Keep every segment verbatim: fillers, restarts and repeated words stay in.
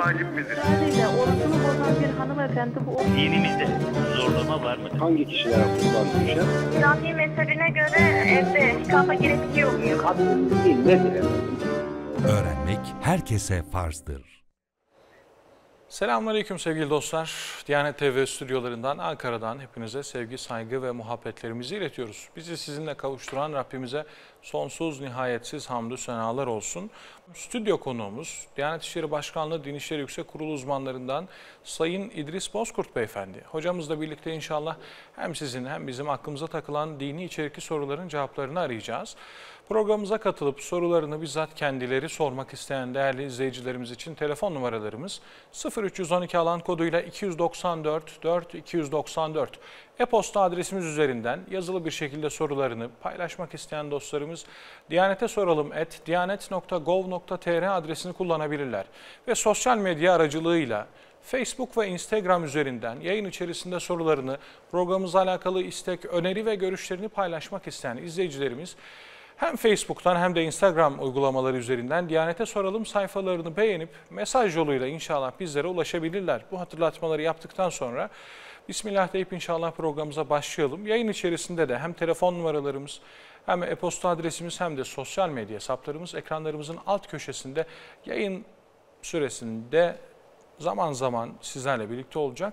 vacip midir? Sadece orucunu bozan bir hanımefendi bu. Dinimizde zorlama var mıdır? Hangi kişilere kurban düşer? İslami mezhebine göre evde nikahla gerekiyor muyum? Kadın değil nedir? Öğrenmek herkese farzdır. Selamünaleyküm sevgili dostlar. Diyanet T V stüdyolarından, Ankara'dan hepinize sevgi, saygı ve muhabbetlerimizi iletiyoruz. Bizi sizinle kavuşturan Rabbimize sonsuz, nihayetsiz hamdü senalar olsun. Stüdyo konuğumuz Diyanet İşleri Başkanlığı Din İşleri Yüksek Kurulu uzmanlarından Sayın İdris Bozkurt Beyefendi. Hocamızla birlikte inşallah hem sizin hem bizim aklımıza takılan dini içerikli soruların cevaplarını arayacağız. Programımıza katılıp sorularını bizzat kendileri sormak isteyen değerli izleyicilerimiz için telefon numaralarımız sıfır üç yüz on iki alan koduyla iki yüz doksan dört dört iki yüz doksan dört. E-posta adresimiz üzerinden yazılı bir şekilde sorularını paylaşmak isteyen dostlarımız diyanete soralım et diyanet nokta gov nokta tr adresini kullanabilirler. Ve sosyal medya aracılığıyla Facebook ve Instagram üzerinden yayın içerisinde sorularını, programımızla alakalı istek, öneri ve görüşlerini paylaşmak isteyen izleyicilerimiz hem Facebook'tan hem de Instagram uygulamaları üzerinden Diyanete Soralım sayfalarını beğenip mesaj yoluyla inşallah bizlere ulaşabilirler. Bu hatırlatmaları yaptıktan sonra Bismillah deyip inşallah programımıza başlayalım. Yayın içerisinde de hem telefon numaralarımız hem e-posta adresimiz hem de sosyal medya hesaplarımız ekranlarımızın alt köşesinde yayın süresinde zaman zaman sizlerle birlikte olacak.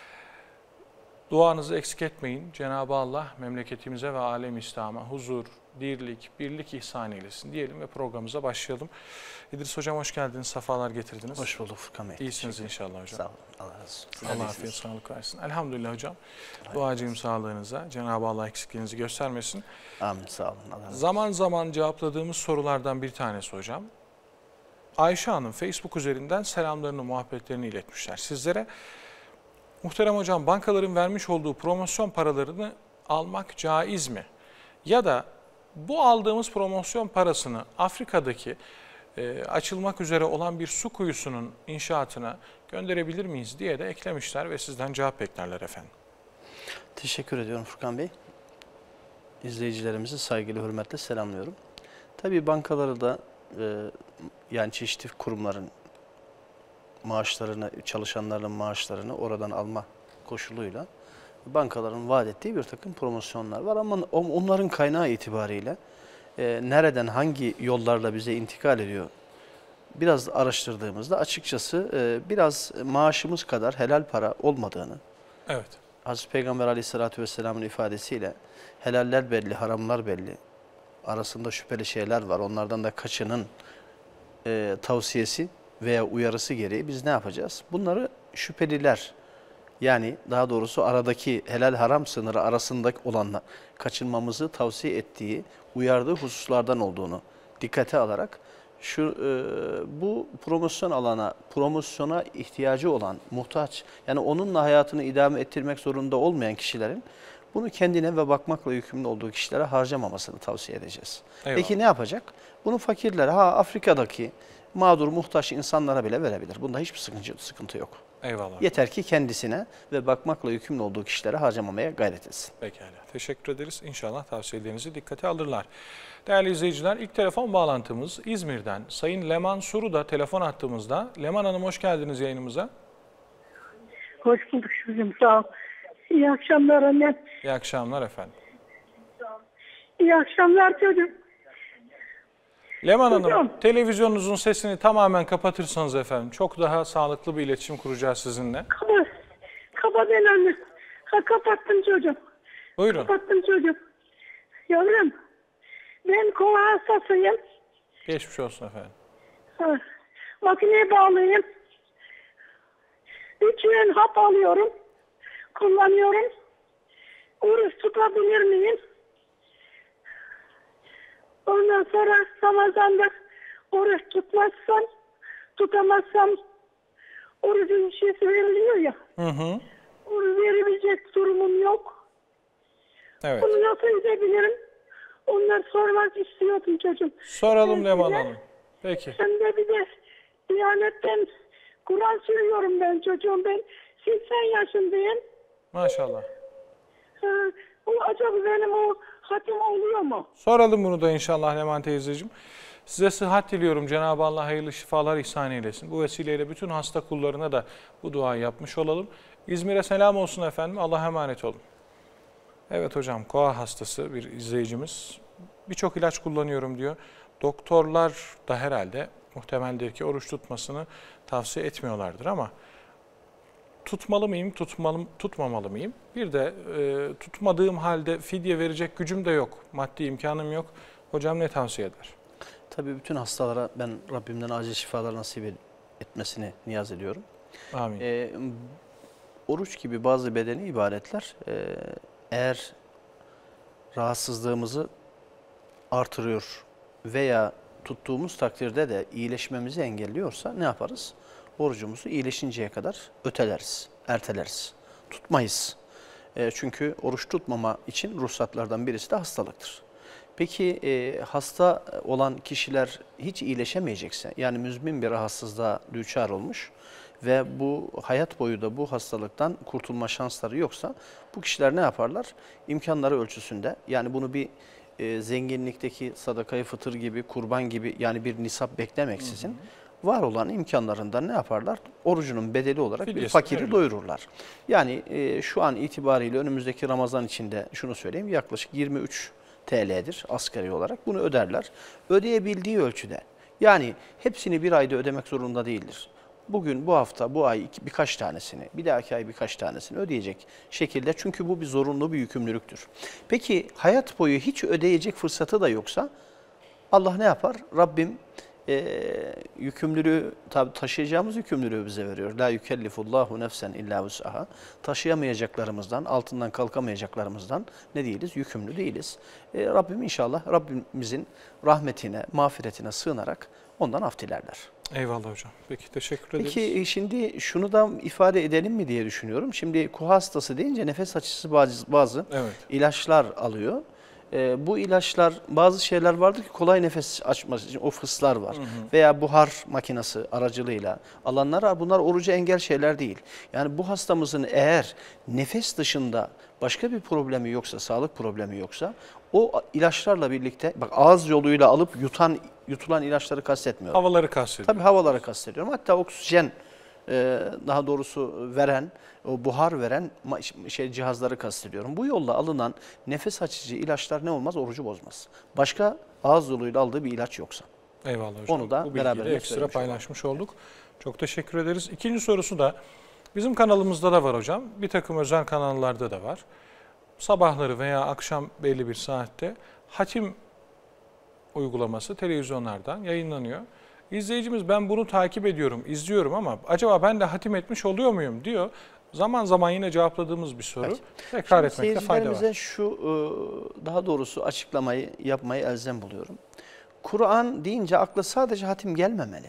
Duanızı eksik etmeyin. Cenab-ı Allah memleketimize ve alem İslam'a huzur, dirlik, birlik ihsan eylesin diyelim ve programımıza başlayalım. İdris Hocam hoş geldiniz, sefalar getirdiniz. Hoş bulduk Furkan Bey. İyisiniz inşallah hocam. Sağ olun, Allah razı olsun. Siz Allah afiyet, sağlık versin. Elhamdülillah hocam. Duacıyım sağlığınıza. Cenab-ı Allah eksikliğinizi göstermesin. Amin, sağ olun. Allah razı olsun. Zaman zaman cevapladığımız sorulardan bir tanesi hocam. Ayşe Hanım Facebook üzerinden selamlarını, muhabbetlerini iletmişler sizlere. Muhterem hocam, bankaların vermiş olduğu promosyon paralarını almak caiz mi? Ya da bu aldığımız promosyon parasını Afrika'daki e, açılmak üzere olan bir su kuyusunun inşaatına gönderebilir miyiz diye de eklemişler ve sizden cevap beklerler efendim. Teşekkür ediyorum Furkan Bey. İzleyicilerimizi saygıyla, hürmetle selamlıyorum. Tabii bankaları da e, yani çeşitli kurumların maaşlarını, çalışanların maaşlarını oradan alma koşuluyla bankaların vaat ettiği bir takım promosyonlar var ama onların kaynağı itibariyle e, nereden, hangi yollarla bize intikal ediyor biraz araştırdığımızda açıkçası e, biraz maaşımız kadar helal para olmadığını, evet. Hazreti Peygamber Aleyhisselatü Vesselam'ın ifadesiyle helaller belli, haramlar belli, arasında şüpheli şeyler var, onlardan da kaçının e, tavsiyesi veya uyarısı gereği biz ne yapacağız? Bunları şüpheliler, yani daha doğrusu aradaki helal haram sınırı arasında olanla kaçınmamızı tavsiye ettiği, uyardığı hususlardan olduğunu dikkate alarak şu e, bu promosyon alana, promosyona ihtiyacı olan, muhtaç, yani onunla hayatını idame ettirmek zorunda olmayan kişilerin bunu kendine ve bakmakla yükümlü olduğu kişilere harcamamasını tavsiye edeceğiz. Eyvallah. Peki ne yapacak? Bunu fakirlere, ha Afrika'daki mağdur, muhtaç insanlara bile verebilir. Bunda hiçbir sıkıntı, sıkıntı yok. Eyvallah. Yeter ki kendisine ve bakmakla yükümlü olduğu kişilere harcamamaya gayret etsin. Pekala. Teşekkür ederiz. İnşallah tavsiyelerinizi dikkate alırlar. Değerli izleyiciler, ilk telefon bağlantımız İzmir'den. Sayın Leman Suru da telefon attığımızda. Leman Hanım hoş geldiniz yayınımıza. Hoş bulduk çocuğum, sağ ol. İyi akşamlar annem. İyi akşamlar efendim. İyi akşamlar çocuğum. Leman Hanım, Hocam. televizyonunuzun sesini tamamen kapatırsanız efendim çok daha sağlıklı bir iletişim kuracağız sizinle. Kaba, kaba ben anne. Ha, kapattım çocuğum. Buyurun. Kapattım çocuğum. Yavrum, ben kova hastasıyım. Geçmiş olsun efendim. Ha, makineye bağlıyım. Üç yön hap alıyorum. Kullanıyorum. Oruç tutabilir miyim? Ondan sonra Ramazan'da oruç tutmazsam, tutamazsam orucun şişesi veriliyor ya. Hı hı. Onu verebilecek durumum yok. Evet. Bunu nasıl edebilirim? Onları sormak istiyordum çocuğum. Soralım Ben Leman bir de- Hanım. Peki. Hem de bir de Diyanet'ten Kur'an sürüyorum ben çocuğum. Ben seksen yaşındayım. Maşallah. Ha, bu acaba benim o hatim oluyor mu? Soralım bunu da inşallah Leman teyzeciğim. Size sıhhat diliyorum. Cenab-ı Allah hayırlı şifalar ihsan eylesin. Bu vesileyle bütün hasta kullarına da bu duayı yapmış olalım. İzmir'e selam olsun efendim. Allah'a emanet olun. Evet hocam, koa hastası bir izleyicimiz. Birçok ilaç kullanıyorum diyor. Doktorlar da herhalde muhtemeldir ki oruç tutmasını tavsiye etmiyorlardır ama tutmalı mıyım, tutmalı, tutmamalı mıyım? Bir de e, tutmadığım halde fidye verecek gücüm de yok, maddi imkanım yok. Hocam ne tavsiye eder? Tabii bütün hastalara ben Rabbimden acil şifalar nasip etmesini niyaz ediyorum. Amin. Ee, oruç gibi bazı bedeni ibadetler e, eğer rahatsızlığımızı artırıyor veya tuttuğumuz takdirde de iyileşmemizi engelliyorsa ne yaparız? Orucumuzu iyileşinceye kadar öteleriz, erteleriz, tutmayız. E, çünkü oruç tutmama için ruhsatlardan birisi de hastalıktır. Peki e, hasta olan kişiler hiç iyileşemeyecekse, yani müzmin bir rahatsızlığa düçar olmuş ve bu hayat boyu da bu hastalıktan kurtulma şansları yoksa bu kişiler ne yaparlar? İmkanları ölçüsünde, yani bunu bir e, zenginlikteki sadakayı fıtır gibi, kurban gibi, yani bir nisap beklemeksizin, hı hı, var olan imkanlarından ne yaparlar? Orucunun bedeli olarak Fidyesi, bir fakiri evet, doyururlar. Yani e, şu an itibariyle önümüzdeki Ramazan içinde şunu söyleyeyim, yaklaşık yirmi üç T L'dir asgari olarak. Bunu öderler. Ödeyebildiği ölçüde. Yani hepsini bir ayda ödemek zorunda değildir. Bugün, bu hafta, bu ay iki, birkaç tanesini, bir dahaki ay birkaç tanesini ödeyecek şekilde. Çünkü bu bir zorunlu bir yükümlülüktür. Peki hayat boyu hiç ödeyecek fırsatı da yoksa Allah ne yapar? Rabbim e, yükümlülüğü, tabi taşıyacağımız yükümlülüğü bize veriyor. La yükellifullahu nefsen illa vus'aha. Taşıyamayacaklarımızdan, altından kalkamayacaklarımızdan ne değiliz? Yükümlü değiliz. E, Rabbim inşallah Rabbimizin rahmetine, mağfiretine sığınarak ondan af dilerler. Eyvallah hocam. Peki teşekkür ederiz. Peki şimdi şunu da ifade edelim mi diye düşünüyorum. Şimdi koa hastası deyince nefes açıcısı bazı, bazı evet. ilaçlar alıyor. Ee, bu ilaçlar, bazı şeyler vardır ki kolay nefes açması için o fıslar var. Hı hı. Veya buhar makinesi aracılığıyla alanlar var. Bunlar orucu engel şeyler değil. Yani bu hastamızın eğer nefes dışında başka bir problemi yoksa, sağlık problemi yoksa o ilaçlarla birlikte, bak ağız yoluyla alıp yutan yutulan ilaçları kastetmiyorum. Havaları kastediyorum. Tabii havaları kastediyorum. Hatta oksijen e, daha doğrusu veren, o buhar veren şey cihazları kastediyorum. Bu yolla alınan nefes açıcı ilaçlar ne olmaz? Orucu bozmaz. Başka ağız yoluyla aldığı bir ilaç yoksa. Eyvallah hocam. Onu da bu beraber ekstra paylaşmış olduk. olduk. Çok teşekkür ederiz. İkinci sorusu da bizim kanalımızda da var hocam. Bir takım özel kanallarda da var. Sabahları veya akşam belli bir saatte hatim uygulaması televizyonlardan yayınlanıyor. İzleyicimiz ben bunu takip ediyorum, izliyorum ama acaba ben de hatim etmiş oluyor muyum diyor. Zaman zaman yine cevapladığımız bir soru. Evet. Tekrar Şimdi etmekte fayda var. Şu daha doğrusu açıklamayı yapmayı elzem buluyorum. Kur'an deyince akla sadece hatim gelmemeli.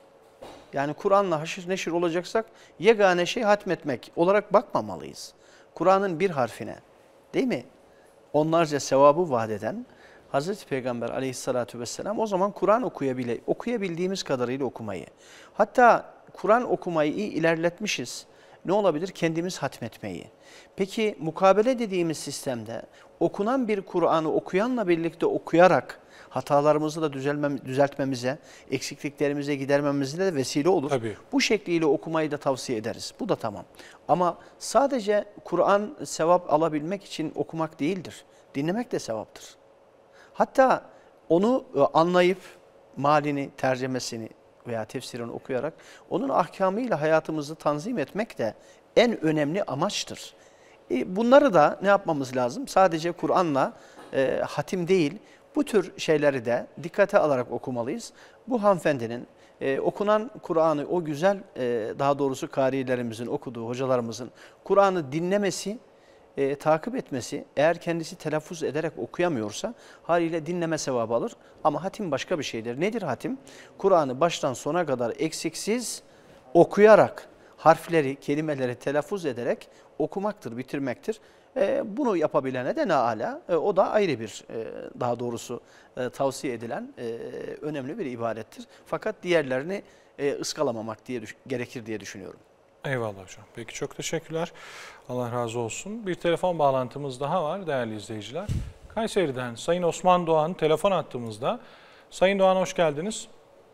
Yani Kur'an'la haşır neşir olacaksak yegane şey hatmetmek olarak bakmamalıyız. Kur'an'ın bir harfine, değil mi? Onlarca sevabı vaat eden Hazreti Peygamber aleyhissalatü vesselam o zaman Kur'an okuyabile, okuyabildiğimiz kadarıyla okumayı. Hatta Kur'an okumayı iyi ilerletmişiz. Ne olabilir? Kendimiz hatmetmeyi. Peki mukabele dediğimiz sistemde okunan bir Kur'an'ı okuyanla birlikte okuyarak hatalarımızı da düzelmem, düzeltmemize, eksikliklerimize gidermemize de vesile olur. Tabii. Bu şekliyle okumayı da tavsiye ederiz. Bu da tamam. Ama sadece Kur'an sevap alabilmek için okumak değildir. Dinlemek de sevaptır. Hatta onu anlayıp malini, tercemesini veya tefsirini okuyarak onun ahkamıyla hayatımızı tanzim etmek de en önemli amaçtır. E bunları da ne yapmamız lazım? Sadece Kur'an'la e, hatim değil, bu tür şeyleri de dikkate alarak okumalıyız. Bu hanımefendinin e, okunan Kur'an'ı, o güzel e, daha doğrusu karilerimizin okuduğu, hocalarımızın Kur'an'ı dinlemesi, E, takip etmesi, eğer kendisi telaffuz ederek okuyamıyorsa haliyle dinleme sevabı alır. Ama hatim başka bir şeydir. Nedir hatim? Kur'an'ı baştan sona kadar eksiksiz okuyarak, harfleri, kelimeleri telaffuz ederek okumaktır, bitirmektir. E, bunu yapabilene de ne âlâ, e, o da ayrı bir, e, daha doğrusu e, tavsiye edilen e, önemli bir ibadettir. Fakat diğerlerini e, ıskalamamak diye gerekir diye düşünüyorum. Eyvallah hocam. Peki çok teşekkürler. Allah razı olsun. Bir telefon bağlantımız daha var değerli izleyiciler. Kayseri'den Sayın Osman Doğan telefon attığımızda. Sayın Doğan hoş geldiniz.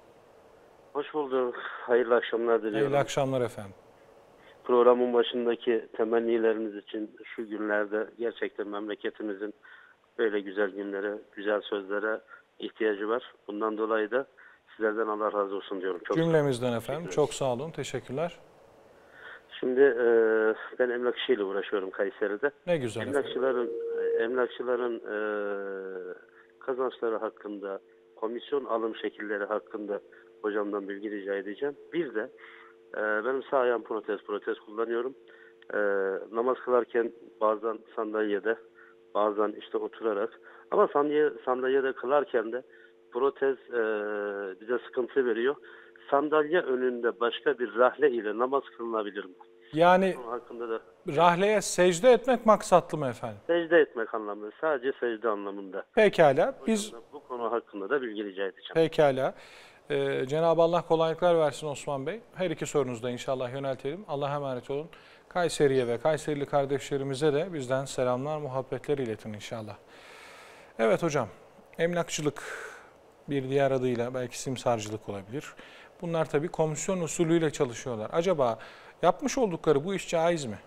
Hoş bulduk. Hayırlı akşamlar diliyorum. Hayırlı akşamlar efendim. Programın başındaki temennileriniz için şu günlerde gerçekten memleketimizin böyle güzel günlere, güzel sözlere ihtiyacı var. Bundan dolayı da sizlerden Allah razı olsun diyorum. Çok Cümlemizden efendim. Çok sağ olun. Teşekkürler. Şimdi e, ben emlak işiyle uğraşıyorum Kayseri'de. Ne güzel efendim. Emlakçıların, emlakçıların e, kazançları hakkında, komisyon alım şekilleri hakkında hocamdan bilgi rica edeceğim. Bir de e, benim sağ ayağım protez, protez kullanıyorum. E, namaz kılarken bazen sandalyede, bazen işte oturarak ama sandalye, sandalyede kılarken de protez e, bize sıkıntı veriyor. Sandalye önünde başka bir rahle ile namaz kılınabilir mi? Yani Bunun hakkında da rahleye secde etmek maksatlı mı efendim? secde etmek anlamında, sadece secde anlamında. Pekala. Biz Bu konu hakkında da bilgi rica edeceğim. pekala. Ee, Cenab-ı Allah kolaylıklar versin Osman Bey. Her iki sorunuzu da inşallah yöneltelim. Allah'a emanet olun. Kayseri'ye ve Kayserili kardeşlerimize de bizden selamlar, muhabbetler iletin inşallah. Evet hocam, emlakçılık bir diğer adıyla belki simsarcılık olabilir. Bunlar tabii komisyon usulüyle çalışıyorlar. Acaba yapmış oldukları bu iş caiz mi?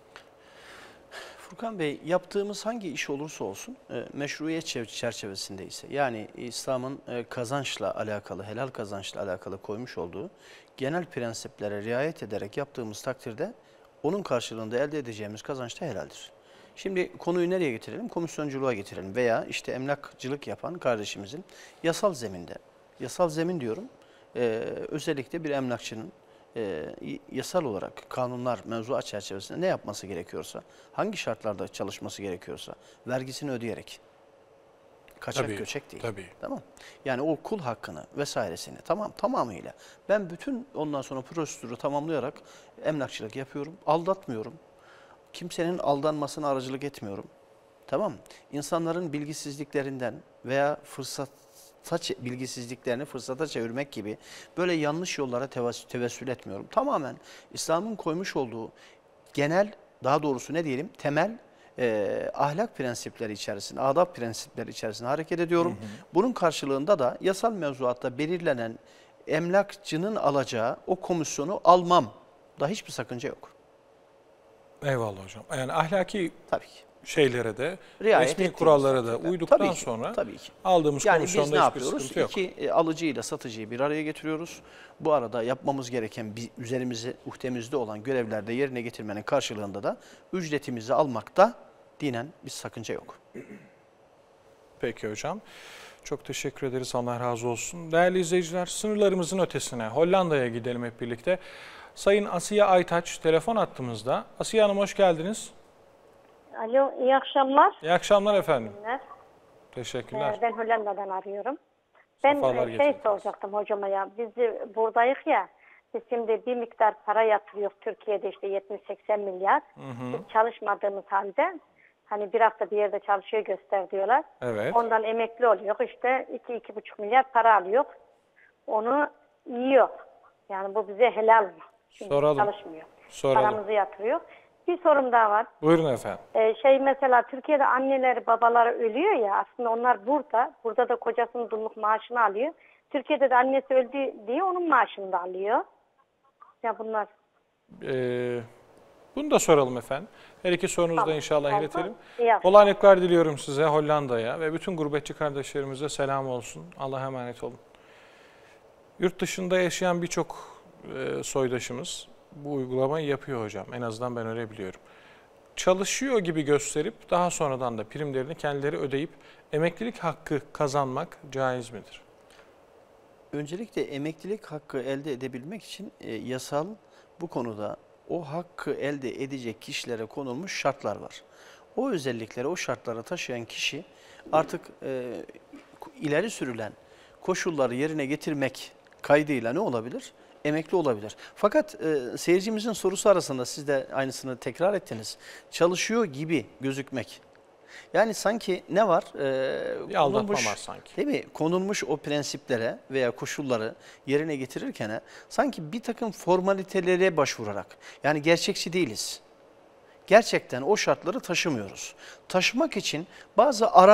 Furkan Bey, yaptığımız hangi iş olursa olsun e, meşruiyet çerçevesinde ise, yani İslam'ın e, kazançla alakalı, helal kazançla alakalı koymuş olduğu genel prensiplere riayet ederek yaptığımız takdirde onun karşılığında elde edeceğimiz kazanç da helaldir. Şimdi konuyu nereye getirelim? Komisyonculuğa getirelim veya işte emlakçılık yapan kardeşimizin yasal zeminde, yasal zemin diyorum, e, özellikle bir emlakçının E, yasal olarak kanunlar, mevzuat çerçevesinde ne yapması gerekiyorsa, hangi şartlarda çalışması gerekiyorsa, vergisini ödeyerek, kaçak Tabii, göçek değil. tabii. Tamam. Yani o kul hakkını vesairesini tamam tamamıyla. Ben bütün ondan sonra prosedürü tamamlayarak emlakçılık yapıyorum, aldatmıyorum. Kimsenin aldanmasına aracılık etmiyorum. Tamam mı? İnsanların bilgisizliklerinden veya fırsat bilgisizliklerini fırsata çevirmek gibi böyle yanlış yollara tevessül etmiyorum. Tamamen İslam'ın koymuş olduğu genel, daha doğrusu ne diyelim, temel e, ahlak prensipleri içerisinde, adab prensipleri içerisinde hareket ediyorum. Hı hı. Bunun karşılığında da yasal mevzuatta belirlenen emlakçının alacağı o komisyonu almam da hiçbir sakınca yok. Eyvallah hocam. Yani ahlaki tabii ki şeylere de, riayet resmi kurallara da uyduktan tabii ki, sonra tabii ki. aldığımız yani komisyonda biz ne hiçbir yapıyoruz? sıkıntı yok. İki e, alıcıyla satıcıyı bir araya getiriyoruz. Bu arada yapmamız gereken, bir, üzerimize, uhdemizde olan görevlerde yerine getirmenin karşılığında da ücretimizi almakta dinen bir sakınca yok. Peki hocam. Çok teşekkür ederiz. Allah razı olsun. Değerli izleyiciler, sınırlarımızın ötesine Hollanda'ya gidelim hep birlikte. Sayın Asiye Aytaç telefon attığımızda. Asiye Hanım hoş geldiniz. Alo, iyi akşamlar. İyi akşamlar efendim. Günler. Teşekkürler. Ee, ben Hollanda'dan arıyorum. Ben Safalar şey getirdiniz. soracaktım hocama ya. Biz buradayız ya. Biz şimdi bir miktar para yatırıyor Türkiye'de işte yetmiş seksen milyar. Hı hı. Biz çalışmadığımız halde hani bir hafta bir yerde çalışıyor göster diyorlar. Evet. Ondan emekli oluyor. İşte iki iki buçuk milyar para alıyor. Onu yiyor. Yani bu bize helal mı? Çünkü Soralım. çalışmıyor. Soralım. Paramızı yatırıyor. Bir sorum daha var. Buyurun efendim. Ee, şey mesela Türkiye'de anneleri babaları ölüyor ya, aslında onlar burada. Burada da kocasının dulluk maaşını alıyor. Türkiye'de de annesi öldü diye onun maaşını da alıyor. Ya bunlar... Ee, bunu da soralım efendim. Her iki sorunuzu da Tamam. inşallah Oldu. iletelim. İyi akşamlar. Kolaylıklar diliyorum size Hollanda'ya ve bütün gurbetçi kardeşlerimize selam olsun. Allah'a emanet olun. Yurt dışında yaşayan birçok e, soydaşımız bu uygulamayı yapıyor hocam. En azından ben öyle biliyorum. Çalışıyor gibi gösterip daha sonradan da primlerini kendileri ödeyip emeklilik hakkı kazanmak caiz midir? Öncelikle emeklilik hakkı elde edebilmek için e, yasal bu konuda o hakkı elde edecek kişilere konulmuş şartlar var. O özellikleri, o şartları taşıyan kişi artık e, ileri sürülen koşulları yerine getirmek kaydıyla ne olabilir? Emekli olabilir. Fakat e, seyircimizin sorusu arasında siz de aynısını tekrar ettiniz. Çalışıyor gibi gözükmek. Yani sanki ne var? E, Bir aldatma var sanki. Değil mi? Konulmuş o prensiplere veya koşulları yerine getirirken sanki bir takım formalitelere başvurarak, yani gerçekçi değiliz. Gerçekten o şartları taşımıyoruz. Taşımak için bazı ara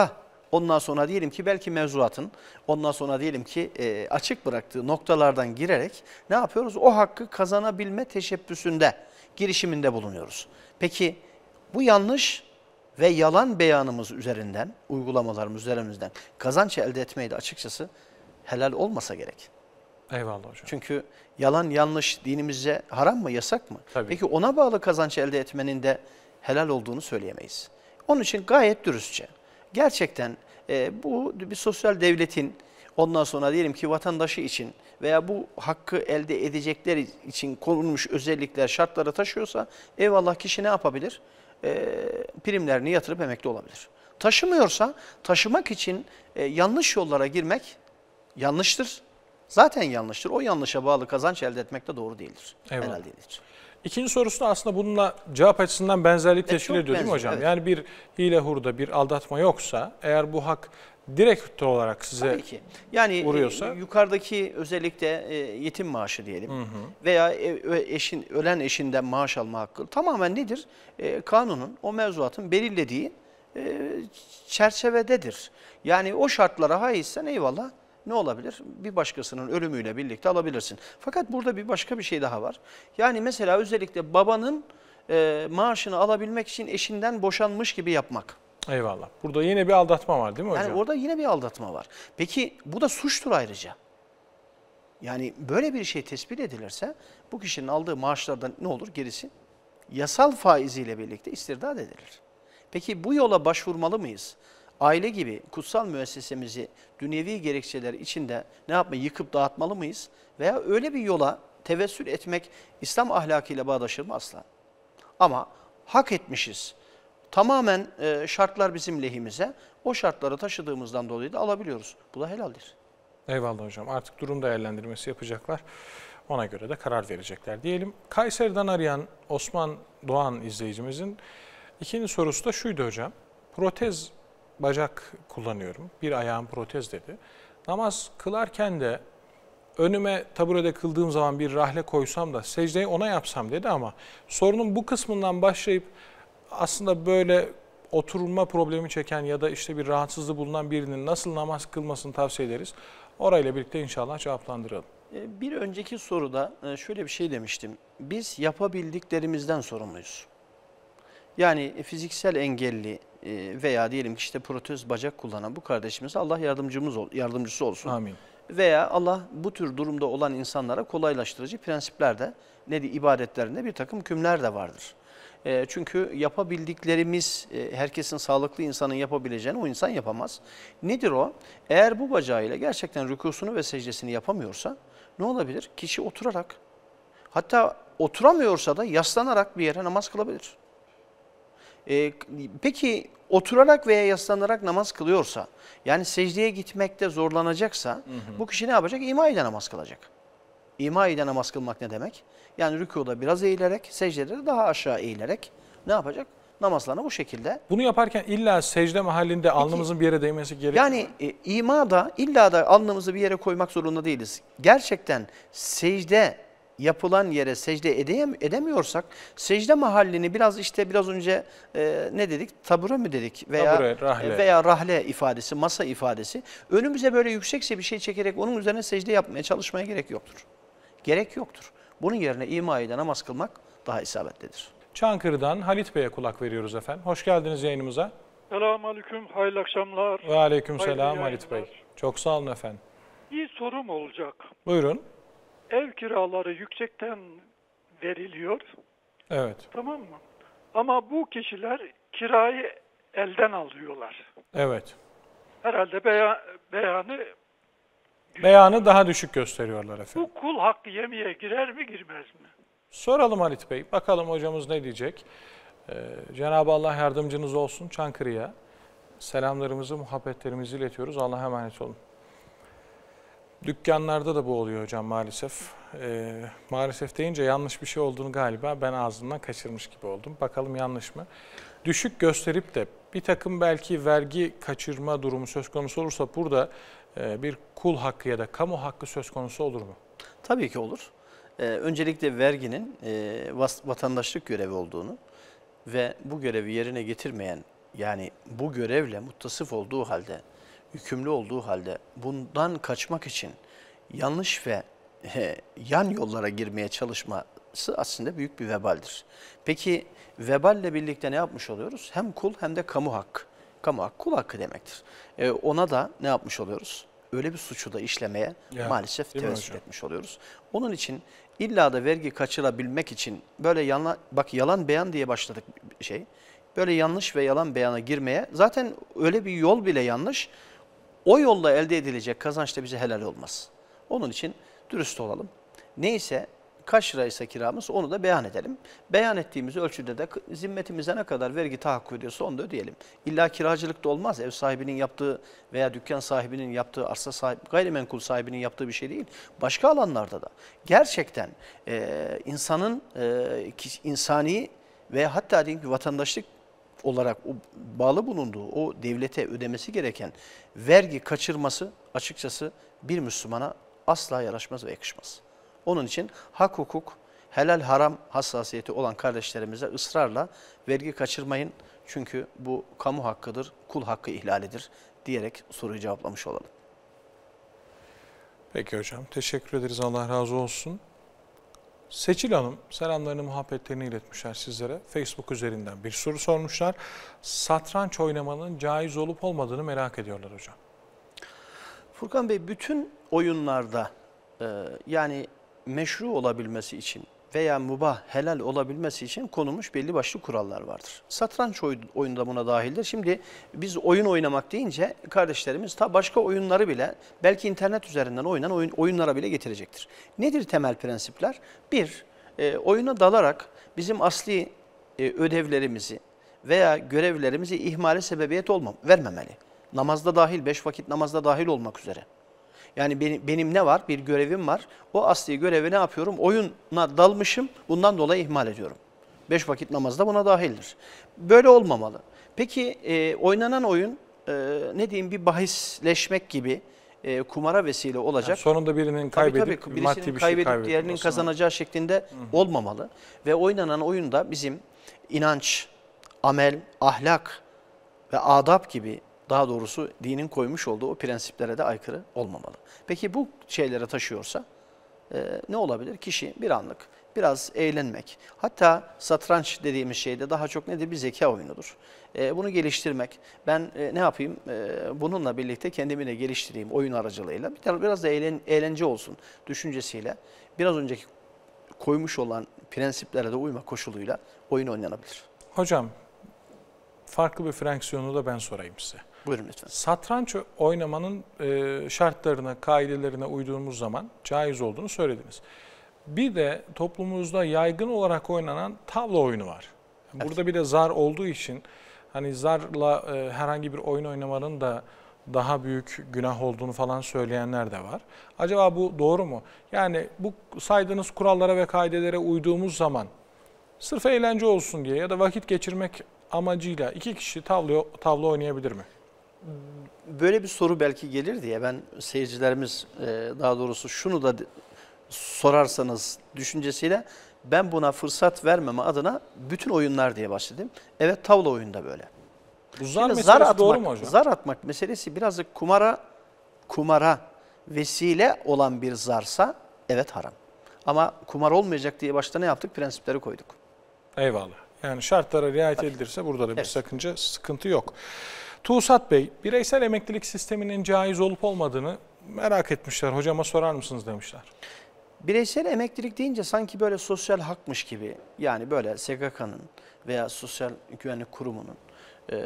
ondan sonra diyelim ki belki mevzuatın, ondan sonra diyelim ki e, açık bıraktığı noktalardan girerek ne yapıyoruz? O hakkı kazanabilme teşebbüsünde, girişiminde bulunuyoruz. Peki bu yanlış ve yalan beyanımız üzerinden, uygulamalarımız üzerimizden kazanç elde etmeyi de açıkçası helal olmasa gerek. Eyvallah hocam. Çünkü yalan yanlış dinimizce haram mı, yasak mı? Tabii. Peki ona bağlı kazanç elde etmenin de helal olduğunu söyleyemeyiz. Onun için gayet dürüstçe, gerçekten e, bu bir sosyal devletin, ondan sonra diyelim ki vatandaşı için veya bu hakkı elde edecekler için konulmuş özellikler, şartları taşıyorsa eyvallah, kişi ne yapabilir? E, primlerini yatırıp emekli olabilir. Taşımıyorsa taşımak için e, yanlış yollara girmek yanlıştır. Zaten yanlıştır. O yanlışa bağlı kazanç elde etmek de doğru değildir. Eyvallah. Helal değildir. İkinci sorusu da aslında bununla cevap açısından benzerlik teşkil çok ediyor değil mi benziyor, hocam? evet. Yani bir hile hurda, bir aldatma yoksa, eğer bu hak direkt olarak size Tabii ki. Yani vuruyorsa, e, yukarıdaki özellikle e, yetim maaşı diyelim, hı hı, veya e, eşin ölen eşinden maaş alma hakkı tamamen nedir? E, kanunun, o mevzuatın belirlediği e, çerçevededir. Yani o şartlara haizsen eyvallah, ne olabilir? Bir başkasının ölümüyle birlikte alabilirsin. Fakat burada bir başka bir şey daha var. Yani mesela özellikle babanın e, maaşını alabilmek için eşinden boşanmış gibi yapmak. eyvallah. Burada yine bir aldatma var değil mi hocam? Yani orada yine bir aldatma var. Peki bu da suçtur ayrıca. Yani böyle bir şey tespit edilirse bu kişinin aldığı maaşlardan ne olur gerisi? Yasal faiziyle birlikte istirdat edilir. Peki bu yola başvurmalı mıyız? Aile gibi kutsal müessesemizi dünyevi gerekçeler içinde ne yapmayı, yıkıp dağıtmalı mıyız? Veya öyle bir yola tevessül etmek İslam ahlakıyla bağdaşır mı? Asla. Ama hak etmişiz. Tamamen e, şartlar bizim lehimize. O şartları taşıdığımızdan dolayı da alabiliyoruz. Bu da helaldir. Eyvallah hocam. Artık durum değerlendirmesi yapacaklar. Ona göre de karar verecekler. Diyelim Kayseri'den arayan Osman Doğan izleyicimizin ikinci sorusu da şuydu hocam. Protez bacak kullanıyorum. Bir ayağım protez dedi. Namaz kılarken de önüme taburede kıldığım zaman bir rahle koysam da secdeyi ona yapsam dedi ama sorunun bu kısmından başlayıp aslında böyle oturma problemi çeken ya da işte bir rahatsızlığı bulunan birinin nasıl namaz kılmasını tavsiye ederiz? Orayla birlikte inşallah cevaplandıralım. Bir önceki soruda şöyle bir şey demiştim. Biz yapabildiklerimizden sorumluyuz. Yani fiziksel engelli veya diyelim ki işte protez bacak kullanan bu kardeşimize Allah yardımcımız yardımcısı olsun. Amin. Veya Allah bu tür durumda olan insanlara kolaylaştırıcı prensiplerde, ne diye ibadetlerinde bir takım hükümler de vardır. E, çünkü yapabildiklerimiz, e, herkesin sağlıklı insanın yapabileceğini o insan yapamaz. Nedir o? Eğer bu bacağıyla gerçekten rükûsunu ve secdesini yapamıyorsa ne olabilir? Kişi oturarak, hatta oturamıyorsa da yaslanarak bir yere namaz kılabilir. E, peki oturarak veya yaslanarak namaz kılıyorsa, yani secdeye gitmekte zorlanacaksa, hı hı, bu kişi ne yapacak? İma ile namaz kılacak. İma ile namaz kılmak ne demek? Yani rükuda biraz eğilerek, secdede de daha aşağı eğilerek ne yapacak? Namazlarını bu şekilde. Bunu yaparken illa secde mahallinde Peki, alnımızın bir yere değmesi gerekiyor. Yani e, ima da illa da alnımızı bir yere koymak zorunda değiliz. Gerçekten secde yapılan yere secde edeyem, edemiyorsak secde mahallini biraz işte biraz önce e, ne dedik? Tabure mi dedik? Veya Tabure, rahle. veya rahle ifadesi, masa ifadesi. Önümüze böyle yüksekse bir şey çekerek onun üzerine secde yapmaya çalışmaya gerek yoktur. Gerek yoktur. Bunun yerine ima ile namaz kılmak daha isabetlidir. Çankırı'dan Halit Bey'e kulak veriyoruz efendim. Hoş geldiniz yayınımıza. Selamünaleyküm, hayırlı akşamlar. Ve aleykümselam Hayırlı Halit Bey. yayınlar. Çok sağ olun efendim. Bir sorum olacak. Buyurun. Ev kiraları yüksekten veriliyor. Evet. Tamam mı? Ama bu kişiler kirayı elden alıyorlar. Evet. Herhalde beya, beyanı Beyanı daha düşük gösteriyorlar efendim. bu kul hakkı yemeye girer mi girmez mi? Soralım Halit Bey. Bakalım hocamız ne diyecek? Ee, Cenab-ı Allah yardımcınız olsun Çankırı'ya. Selamlarımızı, muhabbetlerimizi iletiyoruz. Allah'a emanet olun. Dükkanlarda da bu oluyor hocam maalesef. Ee, maalesef deyince yanlış bir şey olduğunu galiba ben ağzımdan kaçırmış gibi oldum. Bakalım yanlış mı? Düşük gösterip de bir takım belki vergi kaçırma durumu söz konusu olursa burada e, bir kul hakkı ya da kamu hakkı söz konusu olur mu? Tabii ki olur. Ee, öncelikle verginin e, vatandaşlık görevi olduğunu ve bu görevi yerine getirmeyen yani bu görevle muttasıf olduğu halde, yükümlü olduğu halde bundan kaçmak için yanlış ve he, yan yollara girmeye çalışması aslında büyük bir vebaldir. Peki veballe birlikte ne yapmış oluyoruz? Hem kul hem de kamu hakkı. Kamu hakkı kul hakkı demektir. E, ona da ne yapmış oluyoruz? Öyle bir suçu da işlemeye Ya, maalesef değil mi tevessül hocam? etmiş oluyoruz. Onun için illa da vergi kaçırabilmek için böyle yalan, bak yalan beyan diye başladık bir şey. Böyle yanlış ve yalan beyana girmeye zaten öyle bir yol bile yanlış. O yolla elde edilecek kazanç da bize helal olmaz. Onun için dürüst olalım. Neyse kaç liraysa kiramız onu da beyan edelim. Beyan ettiğimiz ölçüde de zimmetimize ne kadar vergi tahakkuk ediyorsa onu da ödeyelim. İlla kiracılık da olmaz. Ev sahibinin yaptığı veya dükkan sahibinin yaptığı, arsa sahibi, gayrimenkul sahibinin yaptığı bir şey değil. Başka alanlarda da gerçekten e, insanın e, insani ve hatta diyelim ki vatandaşlık olarak o bağlı bulunduğu o devlete ödemesi gereken vergi kaçırması açıkçası bir Müslümana asla yaraşmaz ve yakışmaz. Onun için hak hukuk, helal haram hassasiyeti olan kardeşlerimize ısrarla vergi kaçırmayın. Çünkü bu kamu hakkıdır, kul hakkı ihlalidir diyerek soruyu cevaplamış olalım. Peki hocam, teşekkür ederiz. Allah razı olsun. Seçil Hanım selamlarını, muhabbetlerini iletmişler sizlere. Facebook üzerinden bir soru sormuşlar. Satranç oynamanın caiz olup olmadığını merak ediyorlar hocam. Furkan Bey, bütün oyunlarda e, yani meşru olabilmesi için veya mübah, helal olabilmesi için konulmuş belli başlı kurallar vardır. Satranç oyunu da buna dahildir. Şimdi biz oyun oynamak deyince kardeşlerimiz ta başka oyunları bile belki internet üzerinden oynanan oyun, oyunlara bile getirecektir. Nedir temel prensipler? Bir, e, oyuna dalarak bizim asli e, ödevlerimizi veya görevlerimizi ihmale sebebiyet olmam, vermemeli. Namazda dahil, beş vakit namazda dahil olmak üzere. Yani benim, benim ne var? Bir görevim var. O asli görevi ne yapıyorum? Oyuna dalmışım. Bundan dolayı ihmal ediyorum. Beş vakit namazda buna dahildir. Böyle olmamalı. Peki e, oynanan oyun e, ne diyeyim bir bahisleşmek gibi e, kumara vesile olacak. Yani sonunda birinin kaybedip tabii, tabii, maddi birisinin bir şey kaybedip kaybedip diğerinin kazanacağı şeklinde Hı -hı. olmamalı. Ve oynanan oyunda bizim inanç, amel, ahlak ve adab gibi, daha doğrusu dinin koymuş olduğu o prensiplere de aykırı olmamalı. Peki bu şeylere taşıyorsa e, ne olabilir? Kişi bir anlık biraz eğlenmek, hatta satranç dediğimiz şeyde daha çok nedir? Bir zeka oyunudur. E, bunu geliştirmek, ben e, ne yapayım? E, bununla birlikte kendimi de geliştireyim oyun aracılığıyla. Bir, biraz da eğlen, eğlence olsun düşüncesiyle biraz önceki koymuş olan prensiplere de uyma koşuluyla oyun oynanabilir. Hocam, farklı bir fraksiyonu da ben sorayım size. Buyurun lütfen. Satranç oynamanın e, şartlarına, kaidelerine uyduğumuz zaman caiz olduğunu söylediniz. Bir de toplumumuzda yaygın olarak oynanan tavla oyunu var. Burada evet. bir de zar olduğu için hani zarla e, herhangi bir oyun oynamanın da daha büyük günah olduğunu falan söyleyenler de var. Acaba bu doğru mu? Yani bu saydığınız kurallara ve kaidelere uyduğumuz zaman sırf eğlence olsun diye ya da vakit geçirmek amacıyla iki kişi tavla, tavla oynayabilir mi? Böyle bir soru belki gelir diye ben seyircilerimiz daha doğrusu şunu da sorarsanız düşüncesiyle ben buna fırsat vermeme adına bütün oyunlar diye başladım. Evet, tavla oyunda böyle. Bu zar meselesi zar atmak, doğru mu hocam? Zar atmak meselesi birazcık kumara kumara vesile olan bir zarsa evet haram. Ama kumar olmayacak diye başta ne yaptık? Prensipleri koyduk. Eyvallah. Yani şartlara riayet Tabii. edilirse burada da bir evet. sakınca, sıkıntı yok. Tuğsat Bey, bireysel emeklilik sisteminin caiz olup olmadığını merak etmişler. Hocama sorar mısınız demişler. Bireysel emeklilik deyince sanki böyle sosyal hakmış gibi, yani böyle S G K'nın veya Sosyal Güvenlik Kurumu'nun e,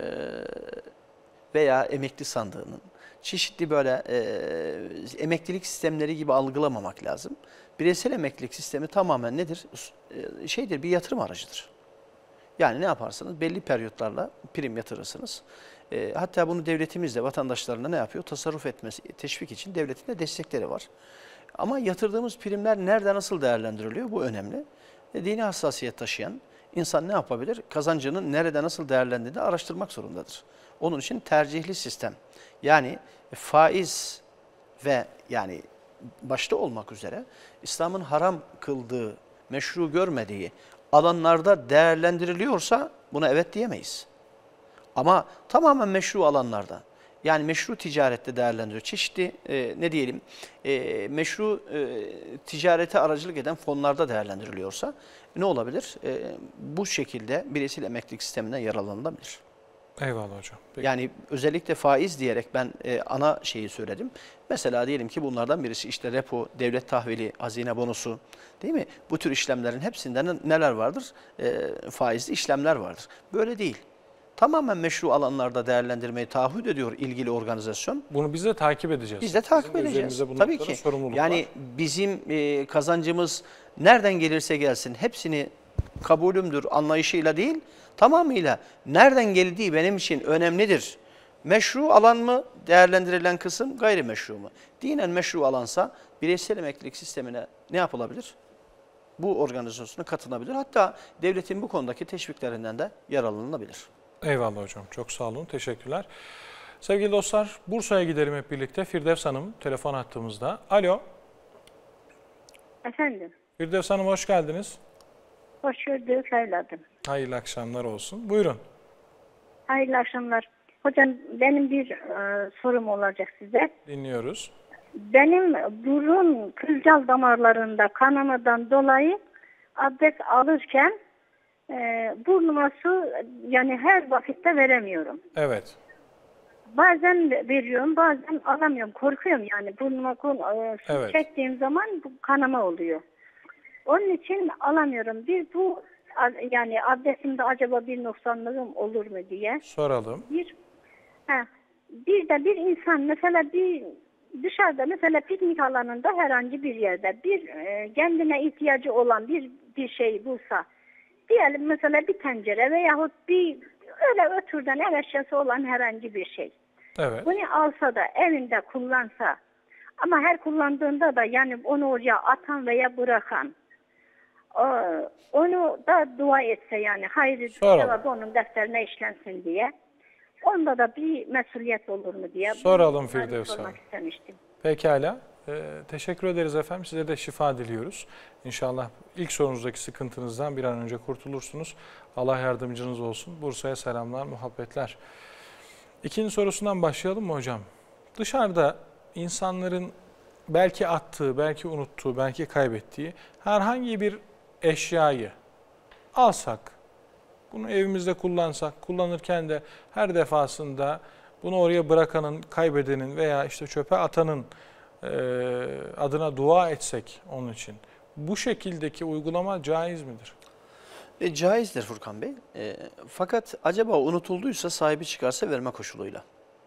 veya emekli sandığının çeşitli böyle e, emeklilik sistemleri gibi algılamamak lazım. Bireysel emeklilik sistemi tamamen nedir? E, şeydir, bir yatırım aracıdır. Yani ne yaparsınız? Belli periyotlarla prim yatırırsınız. E, hatta bunu devletimiz de vatandaşlarına ne yapıyor? Tasarruf etmesi, teşvik için devletin de destekleri var. Ama yatırdığımız primler nerede, nasıl değerlendiriliyor? Bu önemli. E, dini hassasiyet taşıyan insan ne yapabilir? Kazancının nerede, nasıl değerlendiğini araştırmak zorundadır. Onun için tercihli sistem, yani faiz ve yani başta olmak üzere İslam'ın haram kıldığı, meşru görmediği alanlarda değerlendiriliyorsa buna evet diyemeyiz. Ama tamamen meşru alanlarda, yani meşru ticarette değerlendiriyor. Çeşitli e, ne diyelim e, meşru e, ticarete aracılık eden fonlarda değerlendiriliyorsa ne olabilir? E, bu şekilde bireysel emeklilik sisteminden yararlanılabilir. Eyvallah hocam. Peki. Yani özellikle faiz diyerek ben e, ana şeyi söyledim. Mesela diyelim ki bunlardan birisi işte repo, devlet tahvili, hazine bonosu, değil mi? Bu tür işlemlerin hepsinde neler vardır? E, faizli işlemler vardır. Böyle değil. Tamamen meşru alanlarda değerlendirmeyi taahhüt ediyor ilgili organizasyon. Bunu biz de takip edeceğiz. Biz de takip Bizim edeceğiz. üzerimizde Tabii bunun ki. sorumluluk Yani var. bizim e, kazancımız nereden gelirse gelsin hepsini kabulümdür anlayışıyla değil, tamamıyla nereden geldiği benim için önemlidir. Meşru alan mı değerlendirilen kısım, gayrimeşru mu? Dinen meşru alansa bireysel emeklilik sistemine ne yapılabilir? Bu organizasyona katılabilir. Hatta devletin bu konudaki teşviklerinden de yararlanılabilir. Eyvallah hocam. Çok sağ olun. Teşekkürler. Sevgili dostlar, Bursa'ya gidelim hep birlikte. Firdevs Hanım telefon hattımızda. Alo. Efendim, Firdevs Hanım hoş geldiniz. hoş gördük evladım. Hayırlı akşamlar olsun. Buyurun. Hayırlı akşamlar. Hocam benim bir e, sorum olacak size. Dinliyoruz. Benim burun kılcal damarlarında kanamadan dolayı abdest alırken e, burnuma su yani her vakitte veremiyorum. Evet. Bazen veriyorum, bazen alamıyorum. Korkuyorum yani burnuma e, su Evet. çektiğim zaman bu kanama oluyor. Onun için alamıyorum. Bir bu yani abdestimde acaba bir noksanlığım olur mu diye. Soralım. Bir he, bir de bir insan mesela bir dışarıda mesela piknik alanında herhangi bir yerde bir e, kendine ihtiyacı olan bir bir şey bulsa, diyelim mesela bir tencere veyahut bir öyle ötürden ev eşyası olan herhangi bir şey. Evet. Bunu alsa da evinde kullansa ama her kullandığında da yani onu oraya atan veya bırakan onu da dua etse yani hayır sevabı onun defterine işlensin diye. Onda da bir mesuliyet olur mu diye. Soralım Firdevs Hanım. istemiştim. Pekala. Ee, teşekkür ederiz efendim. Size de şifa diliyoruz. İnşallah ilk sorunuzdaki sıkıntınızdan bir an önce kurtulursunuz. Allah yardımcınız olsun. Bursa'ya selamlar, muhabbetler. İkinci sorusundan başlayalım mı hocam? Dışarıda insanların belki attığı, belki unuttuğu, belki kaybettiği herhangi bir eşyayı alsak, bunu evimizde kullansak, kullanırken de her defasında bunu oraya bırakanın, kaybedenin veya işte çöpe atanın e, adına dua etsek onun için. Bu şekildeki uygulama caiz midir? E, caizdir Furkan Bey. E, fakat acaba unutulduysa sahibi çıkarsa verme koşuluyla.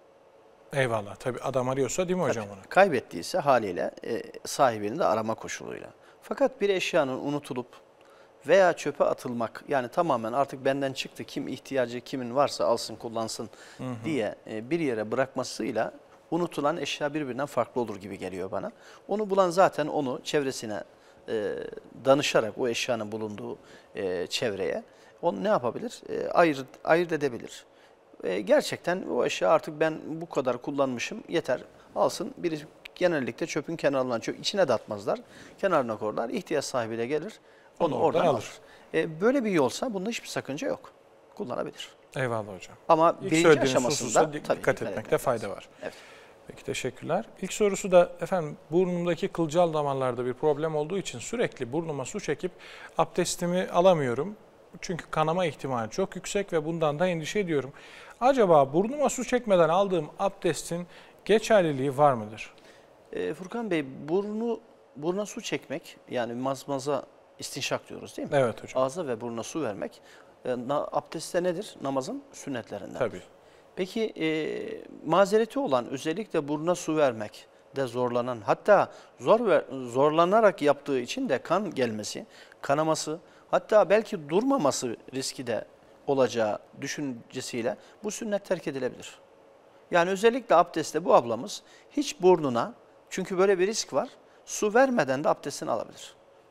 Eyvallah. Tabii adam arıyorsa değil mi hocam onu? Kaybettiyse haliyle e, sahibini de arama koşuluyla. Fakat bir eşyanın unutulup veya çöpe atılmak yani tamamen artık benden çıktı kim ihtiyacı kimin varsa alsın kullansın hı hı. diye e, bir yere bırakmasıyla unutulan eşya birbirinden farklı olur gibi geliyor bana. Onu bulan zaten onu çevresine e, danışarak o eşyanın bulunduğu e, çevreye onu ne yapabilir? E, ayırt, ayırt edebilir. E, gerçekten o eşya artık ben bu kadar kullanmışım yeter alsın. Biri genellikle çöpün kenarından çöp içine de atmazlar. Kenarına korlar. İhtiyaç sahibi de gelir. Onu, onu oradan, oradan alır. alır. E, böyle bir yolsa bunda hiçbir sakınca yok. Kullanabilir. Eyvallah hocam. Ama İlk birinci aşamasında tabii, dikkat, dikkat etmekte fayda var. Evet. Peki teşekkürler. İlk sorusu da efendim burnumdaki kılcal damarlarda bir problem olduğu için sürekli burnuma su çekip abdestimi alamıyorum. Çünkü kanama ihtimali çok yüksek ve bundan da endişe ediyorum. Acaba burnuma su çekmeden aldığım abdestin geçerliliği var mıdır? E, Furkan Bey burnu buruna su çekmek yani mazmaza istinşak diyoruz değil mi? Evet hocam. Ağza ve buruna su vermek e, na, abdestte nedir? Namazın sünnetlerinden. Tabii. Peki e, mazereti olan özellikle burnuna su vermek de zorlanan hatta zor ver, zorlanarak yaptığı için de kan gelmesi, kanaması hatta belki durmaması riski de olacağı düşüncesiyle bu sünnet terk edilebilir. Yani özellikle abdestte bu ablamız hiç burnuna çünkü böyle bir risk var su vermeden de abdestini alabilir.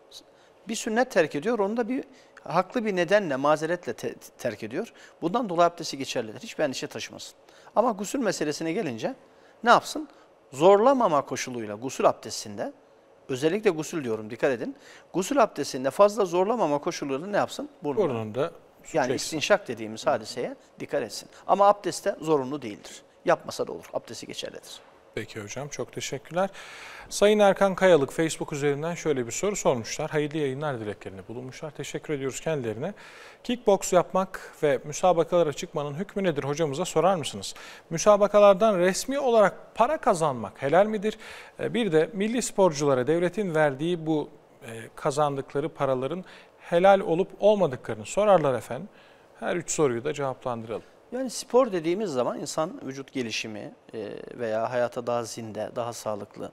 Bir sünnet terk ediyor onu da bir haklı bir nedenle mazeretle te terk ediyor. Bundan dolayı abdesti geçerlidir. Hiçbir endişe taşımasın. Ama gusül meselesine gelince ne yapsın? Zorlamama koşuluyla gusül abdestinde özellikle gusül diyorum dikkat edin. Gusül abdestinde fazla zorlamama koşuluyla ne yapsın? Burnunda. Burnunda Su Yani çeksin. istinşak dediğimiz hadiseye dikkat etsin. Ama abdestte zorunlu değildir. Yapmasa da olur. Abdesti geçerlidir. Peki hocam, çok teşekkürler. Sayın Erkan Kayalık Facebook üzerinden şöyle bir soru sormuşlar. Hayırlı yayınlar dileklerini bulunmuşlar. Teşekkür ediyoruz kendilerine. Kickboks yapmak ve müsabakalara çıkmanın hükmü nedir hocamıza sorar mısınız? Müsabakalardan resmi olarak para kazanmak helal midir? Bir de milli sporculara devletin verdiği bu kazandıkları paraların helal olup olmadıklarını sorarlar efendim. Her üç soruyu da cevaplandıralım. Yani spor dediğimiz zaman insan vücut gelişimi veya hayata daha zinde, daha sağlıklı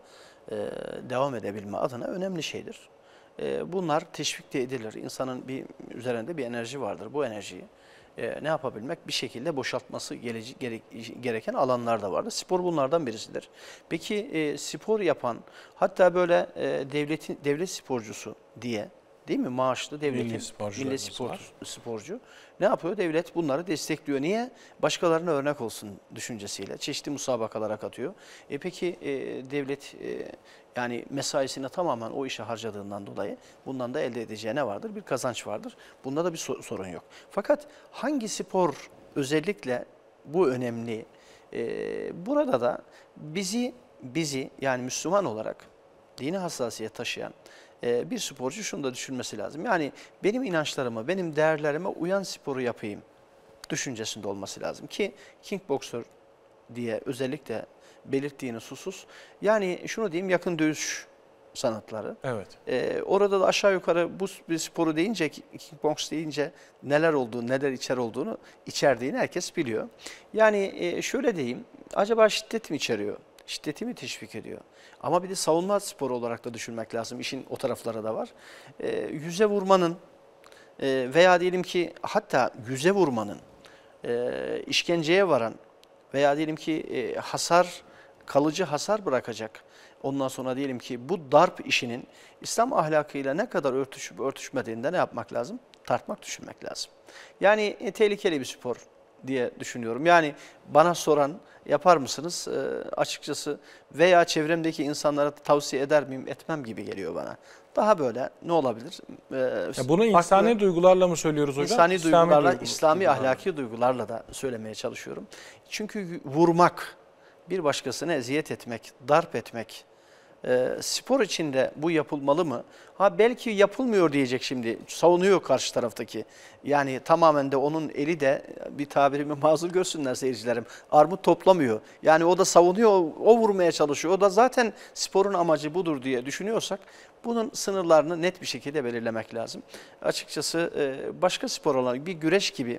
devam edebilme adına önemli şeydir. Bunlar teşvik de edilir. İnsanın bir üzerinde bir enerji vardır. Bu enerjiyi ne yapabilmek? Bir şekilde boşaltması gereken alanlar da vardır. Spor bunlardan birisidir. Peki spor yapan, hatta böyle devletin devlet sporcusu diye, değil mi? Maaşlı devletin Milli milli spor, sporcu. Ne yapıyor? Devlet bunları destekliyor. Niye? Başkalarına örnek olsun düşüncesiyle. Çeşitli musabakalara katıyor. E peki e, devlet e, yani mesaisini tamamen o işe harcadığından dolayı bundan da elde edeceği ne vardır? Bir kazanç vardır. Bunda da bir so sorun yok. Fakat hangi spor özellikle bu önemli? E, burada da bizi bizi yani Müslüman olarak dini hassasiyet taşıyan bir sporcu şunu da düşünmesi lazım. Yani benim inançlarıma, benim değerlerime uyan sporu yapayım düşüncesinde olması lazım. Ki kickboxer diye özellikle belirttiğiniz husus, yani şunu diyeyim, yakın dövüş sanatları. Evet. Ee, orada da aşağı yukarı bu bir sporu deyince, kickbox deyince neler olduğunu, neler içer olduğunu, içerdiğini herkes biliyor. Yani e, şöyle diyeyim, acaba şiddet mi içeriyor? Şiddeti mi teşvik ediyor? Ama bir de savunma sporu olarak da düşünmek lazım. İşin o tarafları da var. E, yüze vurmanın e, veya diyelim ki hatta yüze vurmanın, e, işkenceye varan veya diyelim ki e, hasar, kalıcı hasar bırakacak. Ondan sonra diyelim ki bu darp işinin İslam ahlakıyla ne kadar örtüşüp örtüşmediğinde ne yapmak lazım? Tartmak, düşünmek lazım. Yani e, tehlikeli bir spor diye düşünüyorum. Yani bana soran, yapar mısınız? E, açıkçası veya çevremdeki insanlara tavsiye eder miyim, etmem gibi geliyor bana. Daha böyle ne olabilir? E, ya bunu insani farklı, duygularla mı söylüyoruz hocam? İnsani İslami duygularla, duygu, İslami duygularla. ahlaki duygularla da söylemeye çalışıyorum. Çünkü vurmak, bir başkasına eziyet etmek, darp etmek, e, spor içinde bu yapılmalı mı? Ha belki yapılmıyor diyecek şimdi, savunuyor karşı taraftaki. Yani tamamen de onun eli de, bir tabirimi mazur görsünler seyircilerim, armut toplamıyor. Yani o da savunuyor, o vurmaya çalışıyor. O da zaten sporun amacı budur diye düşünüyorsak, bunun sınırlarını net bir şekilde belirlemek lazım. Açıkçası e, başka spor olan bir güreş gibi,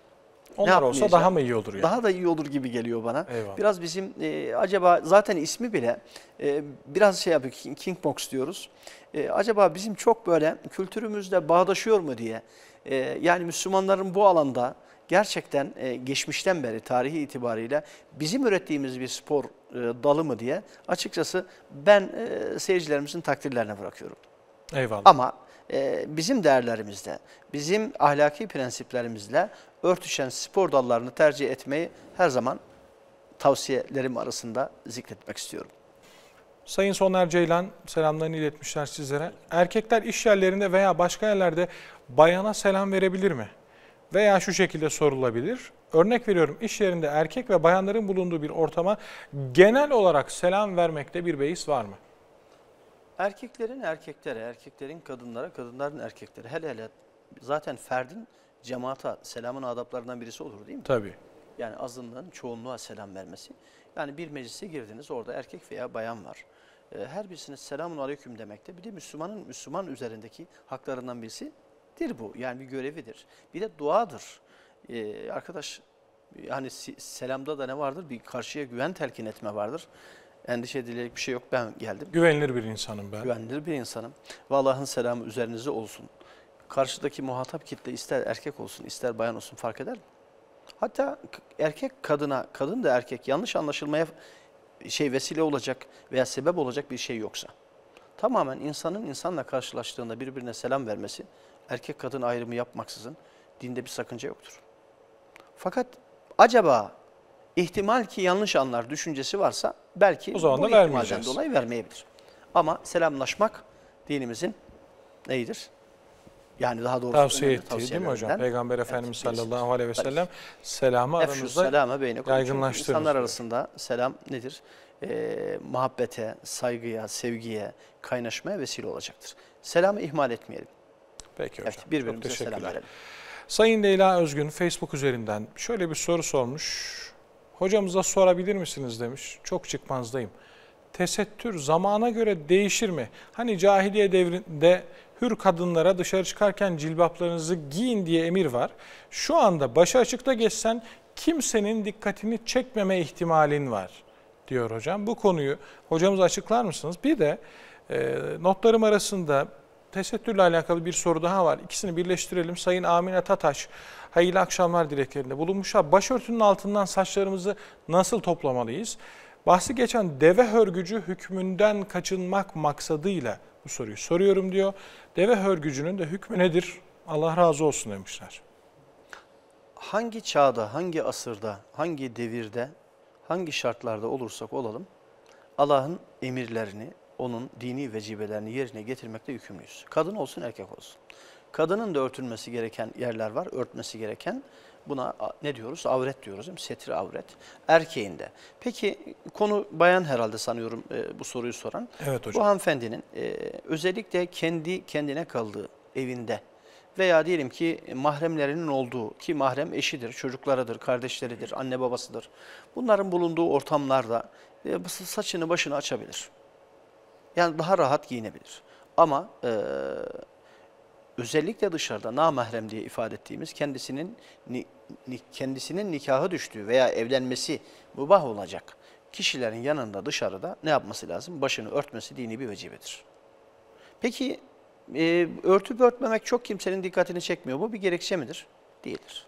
onlar olsa daha mı iyi olur yani? Daha da iyi olur gibi geliyor bana. Eyvallah. Biraz bizim e, acaba zaten ismi bile e, biraz şey yapıyor, kickbox diyoruz. E, acaba bizim çok böyle kültürümüzde bağdaşıyor mu diye. E, yani Müslümanların bu alanda gerçekten e, geçmişten beri tarihi itibariyle bizim ürettiğimiz bir spor e, dalı mı diye açıkçası ben e, seyircilerimizin takdirlerine bırakıyorum. Eyvallah. Ama e, bizim değerlerimizde, bizim ahlaki prensiplerimizle örtüşen spor dallarını tercih etmeyi her zaman tavsiyelerim arasında zikretmek istiyorum. Sayın Soner Ceylan selamlarını iletmişler sizlere. Erkekler iş yerlerinde veya başka yerlerde bayana selam verebilir mi? Veya şu şekilde sorulabilir. Örnek veriyorum, iş yerinde erkek ve bayanların bulunduğu bir ortama genel olarak selam vermekte bir beis var mı? Erkeklerin erkeklere, erkeklerin kadınlara, kadınların erkeklere, hele hele zaten ferdin cemaata selamın adaplarından birisi olur değil mi? Tabii. Yani azınlığın çoğunluğa selam vermesi. Yani bir meclise girdiniz, orada erkek veya bayan var. Her birisine selamun aleyküm demekte. Bir de Müslümanın Müslüman üzerindeki haklarından birisidir bu. Yani bir görevidir. Bir de duadır. Ee, arkadaş, hani selamda da ne vardır? Bir karşıya güven telkin etme vardır. Endişe edilecek bir şey yok, ben geldim. Güvenilir bir insanım ben. Güvenilir bir insanım. Ve Allah'ın selamı üzerinize olsun. Karşıdaki muhatap kitle ister erkek olsun, ister bayan olsun fark eder mi? Hatta erkek kadına, kadın da erkek yanlış anlaşılmaya şey vesile olacak veya sebep olacak bir şey yoksa. Tamamen insanın insanla karşılaştığında birbirine selam vermesi, erkek kadın ayrımı yapmaksızın dinde bir sakınca yoktur. Fakat acaba ihtimal ki yanlış anlar düşüncesi varsa belki o zaman bu da ihtimalden vermeyeceğiz. dolayı vermeyebilir. Ama selamlaşmak dinimizin neyidir? Yani daha doğrusu tavsiye ettiği değil mi hocam? tavsiyelerinden. Peygamber Efendimiz Evet, sallallahu aleyhi ve tabii. sellem selamı Efşü aranızda selame beynekum. Çünkü yaygınlaştırınız İnsanlar diyor. arasında selam nedir? Ee, muhabbete, saygıya, sevgiye, kaynaşmaya vesile olacaktır. Selamı ihmal etmeyelim. Peki hocam. Evet, Çok birbirimize teşekkürler. selam verelim. Sayın Leyla Özgün Facebook üzerinden şöyle bir soru sormuş. Hocamıza sorabilir misiniz demiş. Çok çıkmazdayım. Tesettür zamana göre değişir mi? Hani cahiliye devrinde hür kadınlara dışarı çıkarken cilbaplarınızı giyin diye emir var. Şu anda başı açıkta geçsen kimsenin dikkatini çekmeme ihtimalin var diyor hocam. Bu konuyu hocamıza açıklar mısınız? Bir de e, notlarım arasında tesettürle alakalı bir soru daha var. İkisini birleştirelim. Sayın Amine Tataş, hayırlı akşamlar dileklerinde bulunmuşlar. Başörtünün altından saçlarımızı nasıl toplamalıyız? Bahsi geçen deve hörgücü hükmünden kaçınmak maksadıyla bu soruyu soruyorum diyor. Deve hörgücünün de hükmü nedir? Allah razı olsun demişler. Hangi çağda, hangi asırda, hangi devirde, hangi şartlarda olursak olalım, Allah'ın emirlerini, onun dini vecibelerini yerine getirmekte yükümlüyüz. Kadın olsun, erkek olsun. Kadının da örtülmesi gereken yerler var, örtmesi gereken. Buna ne diyoruz? Avret diyoruz değil mi? Setir avret. Erkeğin de. Peki konu bayan herhalde sanıyorum e, bu soruyu soran. Evet hocam. Bu hanımefendinin e, özellikle kendi kendine kaldığı evinde veya diyelim ki mahremlerinin olduğu, ki mahrem eşidir, çocuklarıdır, kardeşleridir, anne babasıdır. Bunların bulunduğu ortamlarda e, saçını başını açabilir. Yani daha rahat giyinebilir. Ama e, özellikle dışarıda namahrem diye ifade ettiğimiz kendisinin ni, ni, kendisinin nikahı düştüğü veya evlenmesi mübah olacak kişilerin yanında dışarıda ne yapması lazım? Başını örtmesi dini bir vecibedir. Peki e, örtüp örtmemek çok kimsenin dikkatini çekmiyor. Bu bir gerekçe midir? Değildir.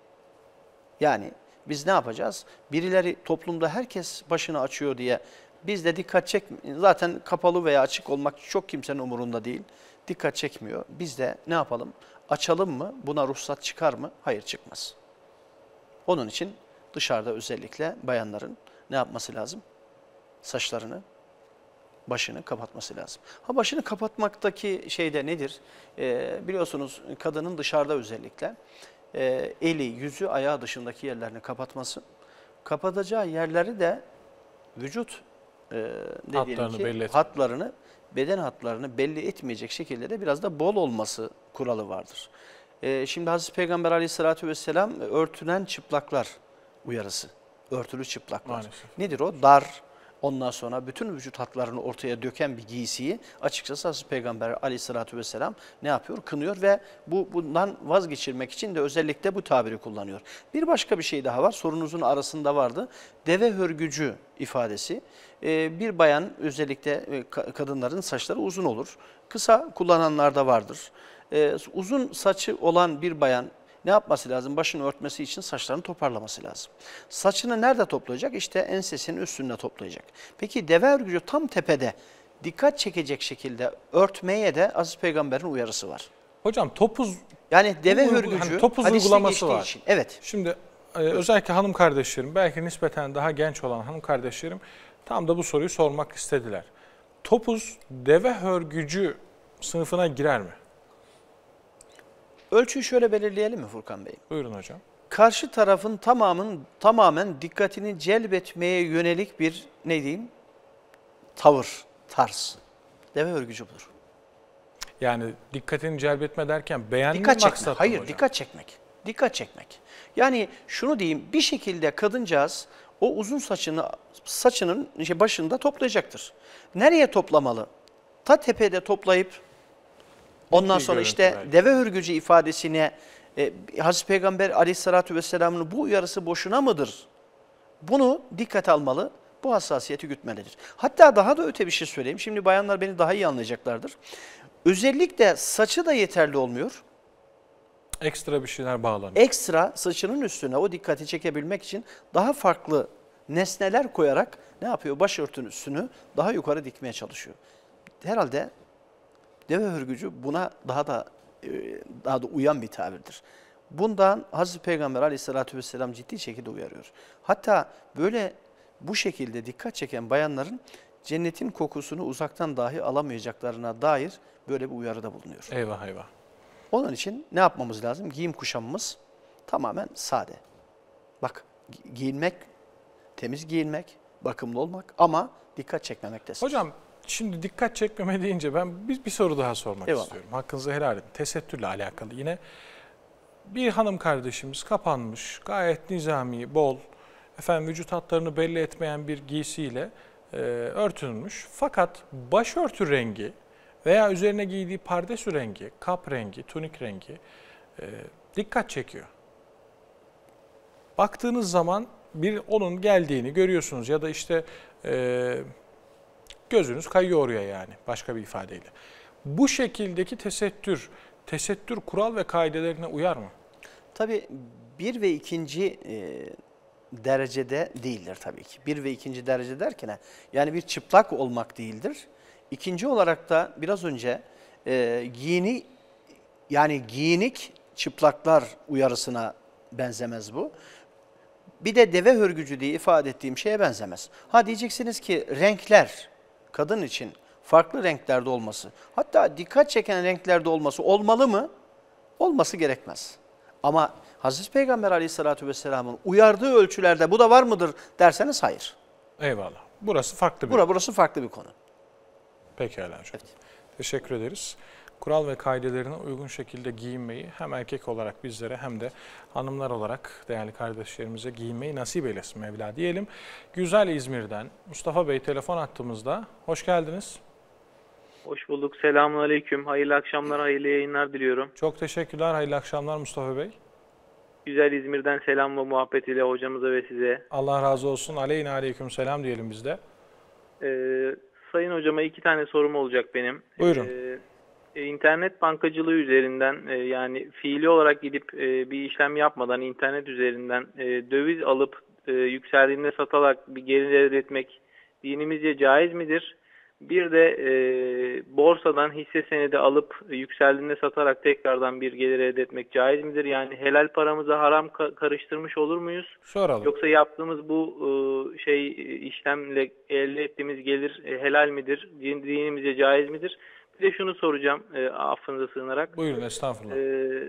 Yani biz ne yapacağız? Birileri toplumda herkes başını açıyor diye biz de dikkat çek, zaten kapalı veya açık olmak çok kimsenin umurunda değil. Dikkat çekmiyor. Biz de ne yapalım? Açalım mı? Buna ruhsat çıkar mı? Hayır, çıkmaz. Onun için dışarıda özellikle bayanların ne yapması lazım? Saçlarını, başını kapatması lazım. Ha, başını kapatmaktaki şey de nedir? Ee, biliyorsunuz kadının dışarıda özellikle e, eli, yüzü, ayağı dışındaki yerlerini kapatması. Kapatacağı yerleri de vücut e, ne Hatlarını ki, belli etmiyor. hatlarını, beden hatlarını belli etmeyecek şekilde de biraz da bol olması kuralı vardır. E, şimdi Hazreti Peygamber Aleyhisselatü Vesselam örtünen çıplaklar uyarısı. Örtülü çıplaklar. Maalesef. Nedir o? Dar, ondan sonra bütün vücut hatlarını ortaya döken bir giysiyi açıkçası Hazreti Peygamber Aleyhisselatü Vesselam ne yapıyor? Kınıyor ve bu bundan vazgeçirmek için de özellikle bu tabiri kullanıyor. Bir başka bir şey daha var. Sorunuzun arasında vardı. Deve hörgücü ifadesi. Ee, bir bayan özellikle e, kadınların saçları uzun olur. Kısa kullananlar da vardır. Ee, uzun saçı olan bir bayan ne yapması lazım? Başını örtmesi için saçlarını toparlaması lazım. Saçını nerede toplayacak? İşte ensesinin üstünde toplayacak. Peki deve hörgücü tam tepede dikkat çekecek şekilde örtmeye de Aziz Peygamber'in uyarısı var. Hocam topuz Yani deve Uygu- hörgücü hani topuz hadiste uygulaması geçtiği var. için. Evet. Şimdi e, özellikle hanım kardeşlerim, belki nispeten daha genç olan hanım kardeşlerim tam da bu soruyu sormak istediler. Topuz deve hörgücü sınıfına girer mi? Ölçüyü şöyle belirleyelim mi Furkan Bey? Buyurun hocam. Karşı tarafın tamamın tamamen dikkatini celbetmeye yönelik bir ne diyeyim? Tavır, tarz. Deve hörgücü budur. Yani dikkatini celbetme derken beğenme Dikkat çekmek. maksatlı mı Hayır, hocam? dikkat çekmek. Dikkat çekmek. Yani şunu diyeyim, bir şekilde kadıncağız o uzun saçını saçının işte başında toplayacaktır. Nereye toplamalı? Ta tepede toplayıp ondan bir sonra görüntü işte belki. deve hörgücü ifadesine e, Hazreti Peygamber Aleyhisselatü Vesselam'ın bu uyarısı boşuna mıdır? Bunu dikkate almalı, bu hassasiyeti gütmelidir. Hatta daha da öte bir şey söyleyeyim. Şimdi bayanlar beni daha iyi anlayacaklardır. Özellikle saçı da yeterli olmuyor. Ekstra bir şeyler bağlanıyor. Ekstra saçının üstüne o dikkati çekebilmek için daha farklı nesneler koyarak ne yapıyor? Başörtünün üstünü daha yukarı dikmeye çalışıyor. Herhalde deve hörgücü buna daha da daha da uyan bir tabirdir. Bundan Hazreti Peygamber Aleyhisselatü Vesselam ciddi şekilde uyarıyor. Hatta böyle bu şekilde dikkat çeken bayanların cennetin kokusunu uzaktan dahi alamayacaklarına dair böyle bir uyarıda bulunuyor. Eyvah eyvah. Onun için ne yapmamız lazım? Giyim kuşamımız tamamen sade. Bak, gi- giyinmek, temiz giyinmek, bakımlı olmak ama dikkat çekmemektesin. Hocam şimdi dikkat çekmeme deyince ben bir, bir soru daha sormak Eyvallah. istiyorum. Hakkınızı helal edin. Tesettürle alakalı yine bir hanım kardeşimiz kapanmış, gayet nizami, bol, efendim vücut hatlarını belli etmeyen bir giysiyle e, örtünmüş. Fakat başörtü rengi veya üzerine giydiği pardesü rengi, kap rengi, tunik rengi e, dikkat çekiyor. Baktığınız zaman bir onun geldiğini görüyorsunuz ya da işte e, gözünüz kayıyor oraya yani başka bir ifadeyle. Bu şekildeki tesettür, tesettür kural ve kaidelerine uyar mı? Tabii bir ve ikinci e, derecede değildir tabii ki. Bir ve ikinci derece derken yani bir çıplak olmak değildir. İkinci olarak da biraz önce e, giyini yani giyinik çıplaklar uyarısına benzemez bu. Bir de deve hörgücü diye ifade ettiğim şeye benzemez. Ha diyeceksiniz ki renkler kadın için farklı renklerde olması, hatta dikkat çeken renklerde olması olmalı mı? Olması gerekmez. Ama Hazreti Peygamber Aleyhisselatü Vesselam'ın uyardığı ölçülerde bu da var mıdır derseniz hayır. Eyvallah. Burası farklı bir Bura, burası farklı bir konu. Pekala hocam. Evet. Teşekkür ederiz. Kural ve kaidelerine uygun şekilde giyinmeyi hem erkek olarak bizlere hem de hanımlar olarak değerli kardeşlerimize giyinmeyi nasip eylesin Mevla diyelim. Güzel İzmir'den Mustafa Bey telefon attığımızda. Hoş geldiniz. Hoş bulduk. Selamünaleyküm. Hayırlı akşamlar, hayırlı yayınlar diliyorum. Çok teşekkürler. Hayırlı akşamlar Mustafa Bey. Güzel İzmir'den selam ve muhabbet ile hocamıza ve size. Allah razı olsun. Aleyhine aleyküm selam diyelim biz de. Ee, sayın hocama iki tane sorum olacak benim. Buyurun. Ee, internet bankacılığı üzerinden e, yani fiili olarak gidip e, bir işlem yapmadan internet üzerinden e, döviz alıp e, yükseldiğinde satarak bir gelir elde etmek dinimizce caiz midir? Bir de e, borsadan hisse senedi alıp yükseldiğinde satarak tekrardan bir gelir elde etmek caiz midir? Yani helal paramıza haram ka- karıştırmış olur muyuz? Soralım. Yoksa yaptığımız bu e, şey işlemle elde ettiğimiz gelir e, helal midir? Din, dinimize caiz midir? Bir de şunu soracağım e, affınıza sığınarak. Buyurun estağfurullah. E,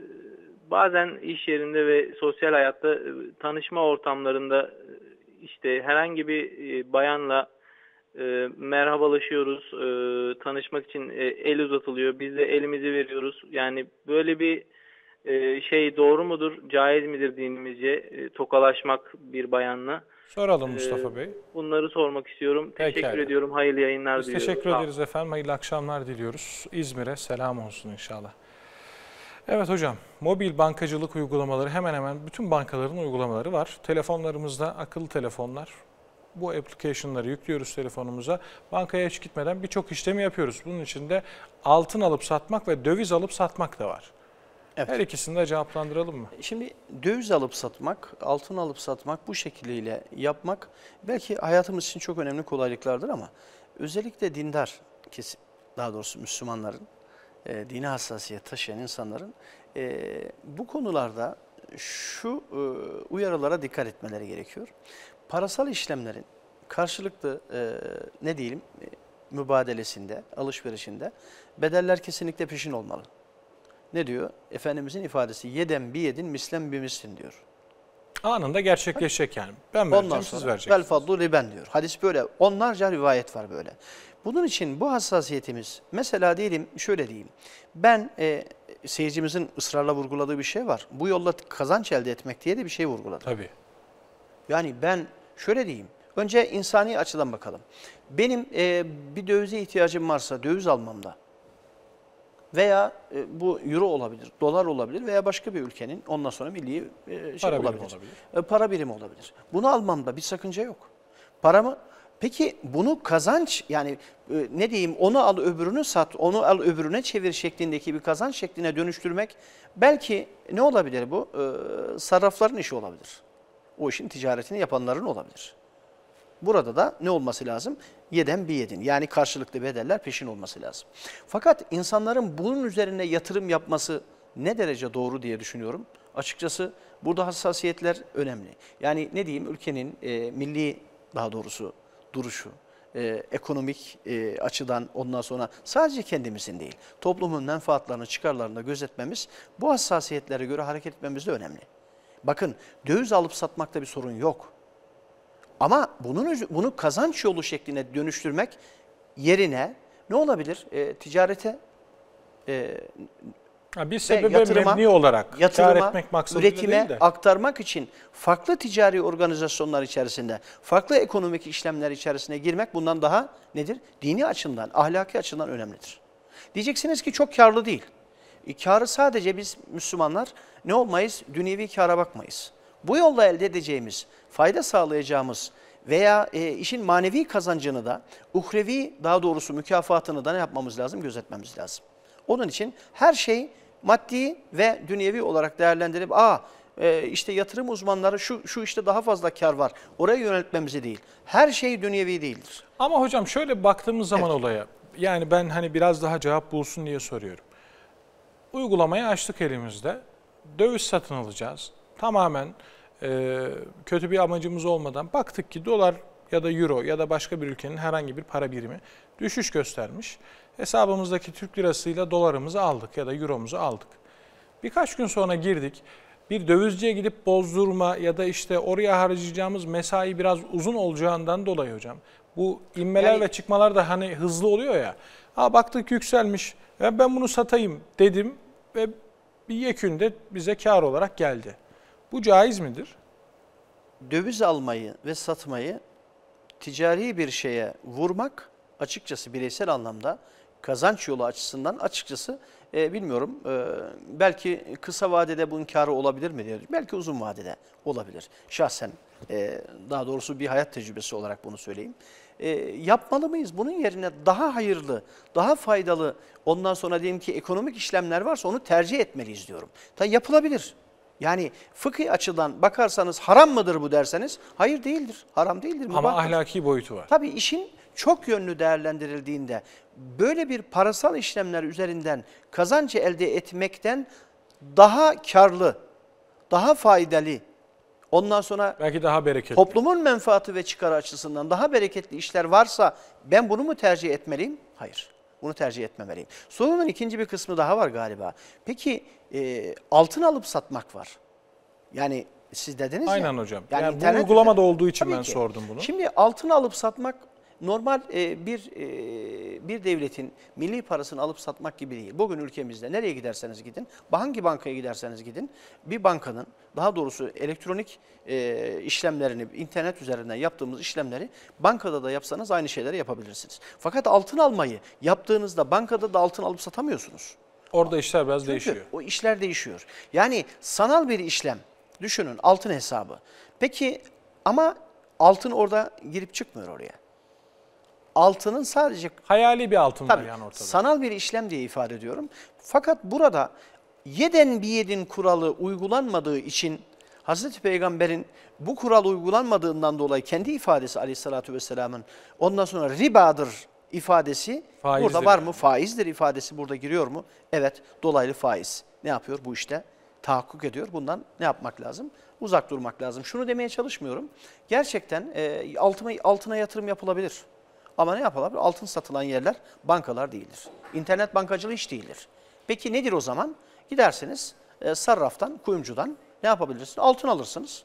bazen iş yerinde ve sosyal hayatta e, tanışma ortamlarında e, işte herhangi bir e, bayanla E, merhabalaşıyoruz, e, tanışmak için e, el uzatılıyor, biz de elimizi veriyoruz. Yani böyle bir e, şey doğru mudur, caiz midir dinimizce e, tokalaşmak bir bayanla? Soralım Mustafa e, Bey. Bunları sormak istiyorum. Pekala. Teşekkür ediyorum, hayırlı yayınlar Biz diliyorum. teşekkür Sağ ederiz efendim, hayırlı akşamlar diliyoruz. İzmir'e selam olsun inşallah. Evet hocam, mobil bankacılık uygulamaları hemen hemen bütün bankaların uygulamaları var. Telefonlarımızda akıllı telefonlar. Bu application'ları yüklüyoruz telefonumuza. Bankaya hiç gitmeden birçok işlemi yapıyoruz. Bunun içinde altın alıp satmak ve döviz alıp satmak da var. Evet. Her ikisini de cevaplandıralım mı? Şimdi döviz alıp satmak, altın alıp satmak bu şekliyle yapmak belki hayatımız için çok önemli kolaylıklardır ama özellikle dindar, daha doğrusu Müslümanların, e, dine hassasiyet taşıyan insanların e, bu konularda şu e, uyarılara dikkat etmeleri gerekiyor. Parasal işlemlerin karşılıklı e, ne diyelim e, mübadelesinde, alışverişinde bedeller kesinlikle peşin olmalı. Ne diyor? Efendimizin ifadesi yeden bir yedin mislen bir mislin diyor. Anında gerçekleşecek yani. Ben vereceğim, Ondan siz sonra vereceksiniz. vel fadlu riben diyor. Hadis böyle. Onlarca rivayet var böyle. Bunun için bu hassasiyetimiz, mesela diyelim şöyle diyeyim. Ben e, seyircimizin ısrarla vurguladığı bir şey var. Bu yolla kazanç elde etmek diye de bir şey vurguladı. Tabii. Yani ben şöyle diyeyim. Önce insani açıdan bakalım. Benim e, bir dövize ihtiyacım varsa döviz almamda veya e, bu euro olabilir, dolar olabilir veya başka bir ülkenin ondan sonra milli e, şey para olabilir. birimi olabilir. E, para birimi olabilir. Bunu almamda bir sakınca yok. Paramı peki bunu kazanç yani e, ne diyeyim onu al öbürünü sat, onu al öbürüne çevir şeklindeki bir kazanç şekline dönüştürmek belki ne olabilir bu? E, sarrafların işi olabilir. O işin ticaretini yapanların olabilir. Burada da ne olması lazım? Yeden bir yedin. Yani karşılıklı bedeller peşin olması lazım. Fakat insanların bunun üzerine yatırım yapması ne derece doğru diye düşünüyorum. Açıkçası burada hassasiyetler önemli. Yani ne diyeyim ülkenin e, milli daha doğrusu duruşu, e, ekonomik e, açıdan ondan sonra sadece kendimizin değil, toplumun menfaatlarını, çıkarlarını da gözetmemiz, bu hassasiyetlere göre hareket etmemiz de önemli. Bakın döviz alıp satmakta bir sorun yok. Ama bunun, bunu kazanç yolu şekline dönüştürmek yerine ne olabilir? E, ticarete, e, Ha, bir sebebe mebni olarak kâr etmek maksadıyla üretime değil de. aktarmak için farklı ticari organizasyonlar içerisinde, farklı ekonomik işlemler içerisine girmek bundan daha nedir? Dini açıdan, ahlaki açıdan önemlidir. Diyeceksiniz ki çok karlı değil. E, karı sadece biz Müslümanlar ne olmayız? Dünyevi kâra bakmayız. Bu yolla elde edeceğimiz, fayda sağlayacağımız veya e, işin manevi kazancını da, uhrevi daha doğrusu mükafatını da ne yapmamız lazım? Gözetmemiz lazım. Onun için her şey maddi ve dünyevi olarak değerlendirip aa e, işte yatırım uzmanları şu şu işte daha fazla kar var. Oraya yöneltmemizi değil. Her şey dünyevi değildir. Ama hocam şöyle baktığımız zaman Evet. olaya, yani ben hani biraz daha cevap bulsun diye soruyorum. Uygulamayı açtık elimizde. Döviz satın alacağız. Tamamen e, kötü bir amacımız olmadan baktık ki dolar ya da euro ya da başka bir ülkenin herhangi bir para birimi düşüş göstermiş. Hesabımızdaki Türk lirasıyla dolarımızı aldık ya da euromuzu aldık. Birkaç gün sonra girdik. Bir dövizciye gidip bozdurma ya da işte oraya harcayacağımız mesai biraz uzun olacağından dolayı hocam. Bu inmeler Yani, ve çıkmalar da hani hızlı oluyor ya. Ha baktık yükselmiş. Ya ben bunu satayım dedim ve bir yekünde bize kar olarak geldi. Bu caiz midir? Döviz almayı ve satmayı ticari bir şeye vurmak açıkçası bireysel anlamda kazanç yolu açısından açıkçası e, bilmiyorum. E, belki kısa vadede bunun kârı olabilir mi diyor. Belki uzun vadede olabilir. Şahsen e, daha doğrusu bir hayat tecrübesi olarak bunu söyleyeyim. E, yapmalı mıyız? Bunun yerine daha hayırlı, daha faydalı ondan sonra diyelim ki ekonomik işlemler varsa onu tercih etmeliyiz diyorum. Tabii yapılabilir. Yani fıkhi açıdan bakarsanız haram mıdır bu derseniz hayır değildir. Haram değildir. Ama mübahtır. ahlaki boyutu var. Tabii işin çok yönlü değerlendirildiğinde böyle bir parasal işlemler üzerinden kazancı elde etmekten daha karlı, daha faydalı, ondan sonra Belki daha bereketli. toplumun menfaati ve çıkarı açısından daha bereketli işler varsa ben bunu mu tercih etmeliyim? Hayır. Bunu tercih etmemeliyim. Sorunun ikinci bir kısmı daha var galiba. Peki e, altın alıp satmak var. Yani siz dediniz Aynen ya. hocam. Yani bu internet uygulamada üzerinden. olduğu için Tabii ben ki. sordum bunu. Şimdi altın alıp satmak normal e, bir e, bir devletin milli parasını alıp satmak gibi değil. Bugün ülkemizde nereye giderseniz gidin, hangi bankaya giderseniz gidin, bir bankanın daha doğrusu elektronik e, işlemlerini, internet üzerinden yaptığımız işlemleri bankada da yapsanız aynı şeyleri yapabilirsiniz. Fakat altın almayı yaptığınızda bankada da altın alıp satamıyorsunuz. Orada işler biraz Çünkü değişiyor. o işler değişiyor. Yani sanal bir işlem, düşünün altın hesabı. Peki ama altın orada girip çıkmıyor oraya. Altının sadece Hayali bir altın var tabii, yani ortada. sanal bir işlem diye ifade ediyorum. Fakat burada yeden biyedin kuralı uygulanmadığı için Hazreti Peygamber'in bu kural uygulanmadığından dolayı kendi ifadesi aleyhissalatü vesselamın ondan sonra ribadır ifadesi Faizdir burada var yani. mı? Faizdir ifadesi burada giriyor mu? Evet, dolaylı faiz. Ne yapıyor bu işte? Tahakkuk ediyor. Bundan ne yapmak lazım? Uzak durmak lazım. Şunu demeye çalışmıyorum. Gerçekten e, altına, altına yatırım yapılabilir. Ama ne yapılabilir? Altın satılan yerler bankalar değildir. İnternet bankacılığı hiç değildir. Peki nedir o zaman? Gidersiniz e, sarraftan, kuyumcudan ne yapabilirsiniz? Altın alırsınız.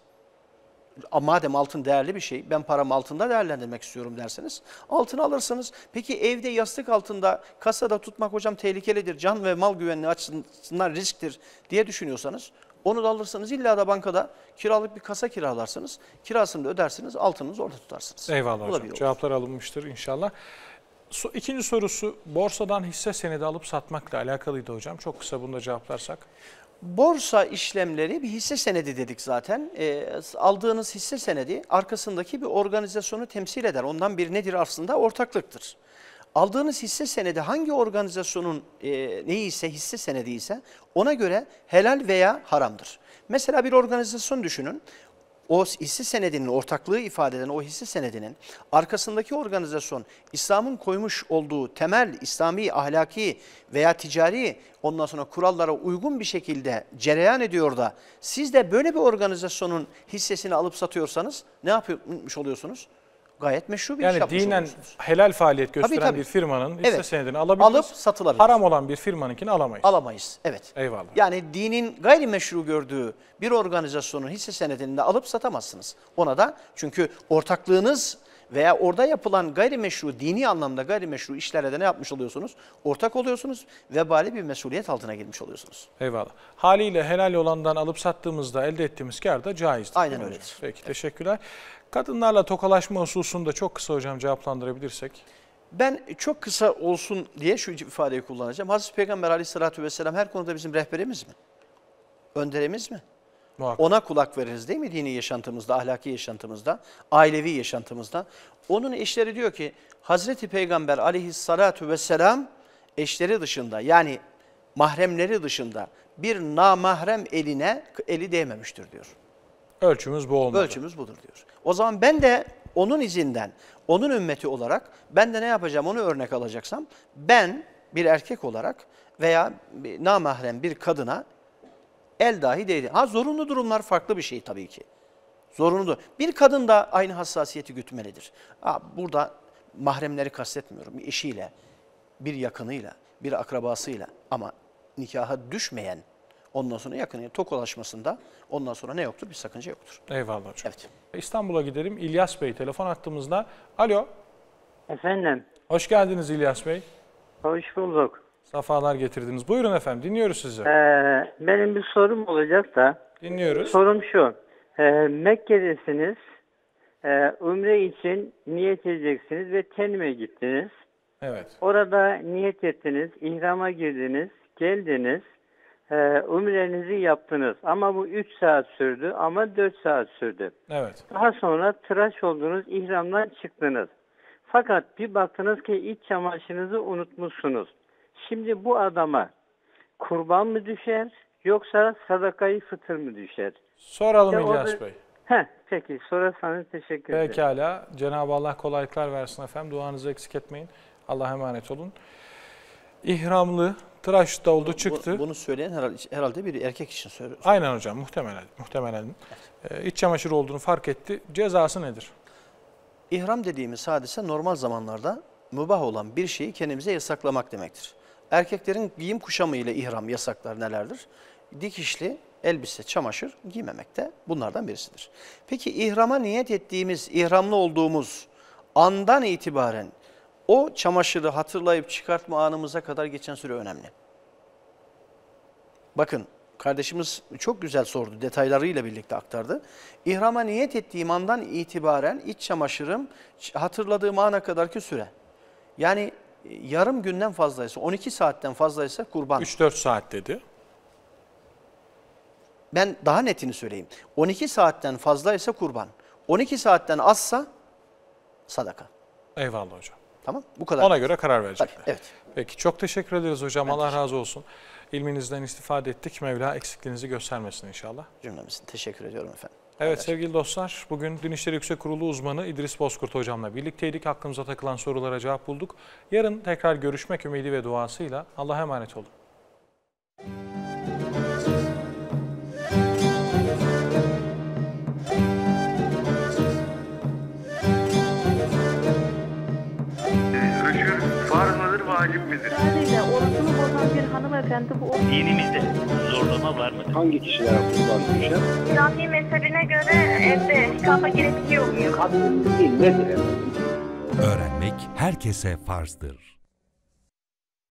Madem altın değerli bir şey, ben paramı altında değerlendirmek istiyorum derseniz altın alırsınız. Peki evde yastık altında kasada tutmak hocam tehlikelidir, can ve mal güvenliği açısından risktir diye düşünüyorsanız onu da alırsınız. İlla da bankada kiralık bir kasa kiralarsınız. Kirasını da ödersiniz, altınızı orada tutarsınız. Eyvallah Bu da hocam. bir Cevaplar alınmıştır inşallah. So, ikinci sorusu borsadan hisse senedi alıp satmakla alakalıydı hocam. Çok kısa bunu da cevaplarsak. Borsa işlemleri bir hisse senedi dedik zaten. E, aldığınız hisse senedi arkasındaki bir organizasyonu temsil eder. Ondan bir nedir aslında? Ortaklıktır. Aldığınız hisse senedi hangi organizasyonun e, neyse hisse senedi ise ona göre helal veya haramdır. Mesela bir organizasyon düşünün. O hisse senedinin ortaklığı ifade eden o hisse senedinin arkasındaki organizasyon İslam'ın koymuş olduğu temel İslami, ahlaki veya ticari ondan sonra kurallara uygun bir şekilde cereyan ediyor da siz de böyle bir organizasyonun hissesini alıp satıyorsanız ne yapmış oluyorsunuz? gayet meşru bir iş Yani yapmış dinen oluyorsunuz. helal faaliyet gösteren Tabii, tabii. bir firmanın hisse Evet. senedini alabiliriz. Alıp satılabilir. Haram olan bir firmanınkini alamayız. Alamayız. Evet. Eyvallah. Yani dinin gayrimeşru gördüğü bir organizasyonun hisse senedini de alıp satamazsınız. Ona da çünkü ortaklığınız veya orada yapılan gayrimeşru, dini anlamda gayrimeşru işlere de ne yapmış oluyorsunuz? Ortak oluyorsunuz, vebali bir mesuliyet altına girmiş oluyorsunuz. Eyvallah. Haliyle helal olandan alıp sattığımızda elde ettiğimiz kar da caizdir. Aynen Değil mi öyledir. hocam? Peki, teşekkürler. Kadınlarla tokalaşma hususunu da çok kısa hocam cevaplandırabilirsek. Ben çok kısa olsun diye şu ifadeyi kullanacağım. Hazreti Peygamber aleyhissalatü vesselam her konuda bizim rehberimiz mi? Önderimiz mi? Muhakkak. Ona kulak veririz değil mi dini yaşantımızda, ahlaki yaşantımızda, ailevi yaşantımızda? Onun eşleri diyor ki Hazreti Peygamber aleyhissalatu vesselam eşleri dışında yani mahremleri dışında bir namahrem eline eli değmemiştir diyor. Ölçümüz bu olmalı. Ölçümüz budur diyor. O zaman ben de onun izinden, onun ümmeti olarak ben de ne yapacağım onu örnek alacaksam ben bir erkek olarak veya bir namahrem bir kadına el dahi değdi. Ha zorunlu durumlar farklı bir şey tabii ki. Zorunlu. Bir kadın da aynı hassasiyeti gütmelidir. Ha, burada mahremleri kastetmiyorum. Bir eşiyle, bir yakınıyla, bir akrabasıyla ama nikaha düşmeyen ondan sonra yakını tokalaşmasında ondan sonra ne yoktur? Bir sakınca yoktur. Eyvallah hocam. Evet. İstanbul'a gidelim. İlyas Bey telefon attığımızda. Alo. Efendim. Hoş geldiniz İlyas Bey. Hoş bulduk. Safalar getirdiniz. Buyurun efendim, dinliyoruz sizi. Ee, benim bir sorum olacak da. Dinliyoruz. Sorum şu. Ee, Mekke'desiniz. Ee, Umre için niyet edeceksiniz ve Tenim'e gittiniz. Evet. Orada niyet ettiniz, ihrama girdiniz, geldiniz. Ee, umrenizi yaptınız. Ama bu üç saat sürdü ama dört saat sürdü. Evet. Daha sonra tıraş oldunuz, ihramdan çıktınız. Fakat bir baktınız ki iç çamaşırınızı unutmuşsunuz. Şimdi bu adama kurban mı düşer yoksa sadakayı fıtır mı düşer? Soralım Ya İlyas orada- Bey. Heh, peki sorarsanız teşekkür ederim. Pekala. Cenab-ı Allah kolaylıklar versin efendim. Duanızı eksik etmeyin. Allah'a emanet olun. İhramlı, tıraş da oldu, çıktı. Bu- Bunu söyleyen herhalde, herhalde bir erkek için söylüyor. Aynen hocam, muhtemelen. muhtemelen. Ee, iç çamaşır olduğunu fark etti. Cezası nedir? İhram dediğimiz hadise normal zamanlarda mübah olan bir şeyi kendimize yasaklamak demektir. Erkeklerin giyim kuşamı ile ihram yasaklar nelerdir? Dikişli elbise, çamaşır giymemek de bunlardan birisidir. Peki ihrama niyet ettiğimiz, ihramlı olduğumuz andan itibaren o çamaşırı hatırlayıp çıkartma anımıza kadar geçen süre önemli. Bakın kardeşimiz çok güzel sordu, detaylarıyla birlikte aktardı. İhrama niyet ettiğim andan itibaren iç çamaşırım hatırladığım ana kadarki süre. Yani yarım günden fazlaysa, on iki saatten fazlaysa kurban. üç dört saat dedi. Ben daha netini söyleyeyim. on iki saatten fazlaysa kurban. on iki saatten azsa sadaka. Eyvallah hocam. Tamam? Bu kadar. Ona göre karar verecekler. Tabii, evet. Peki, çok teşekkür ederiz hocam. Ben Allah teşekkür razı olsun. İlminizden istifade ettik. Mevla eksikliğinizi göstermesin inşallah. Cümlemizin teşekkür ediyorum efendim. Evet sevgili dostlar, bugün Din İşleri Yüksek Kurulu uzmanı İdris Bozkurt hocamla birlikteydik. Aklımıza takılan sorulara cevap bulduk. Yarın tekrar görüşmek ümidi ve duasıyla Allah'a emanet olun. Öşür farz mıdır, vacip midir? İradeyle orucunu bozan bir hanımefendi bu oruç... Dinimizde zorlama var mıdır? Hangi kişilere kurban düşer? Şafii mezhebine göre evde nikahla gerekiyor muyum? Kadın değil, nedir efendim? Öğrenmek herkese farzdır.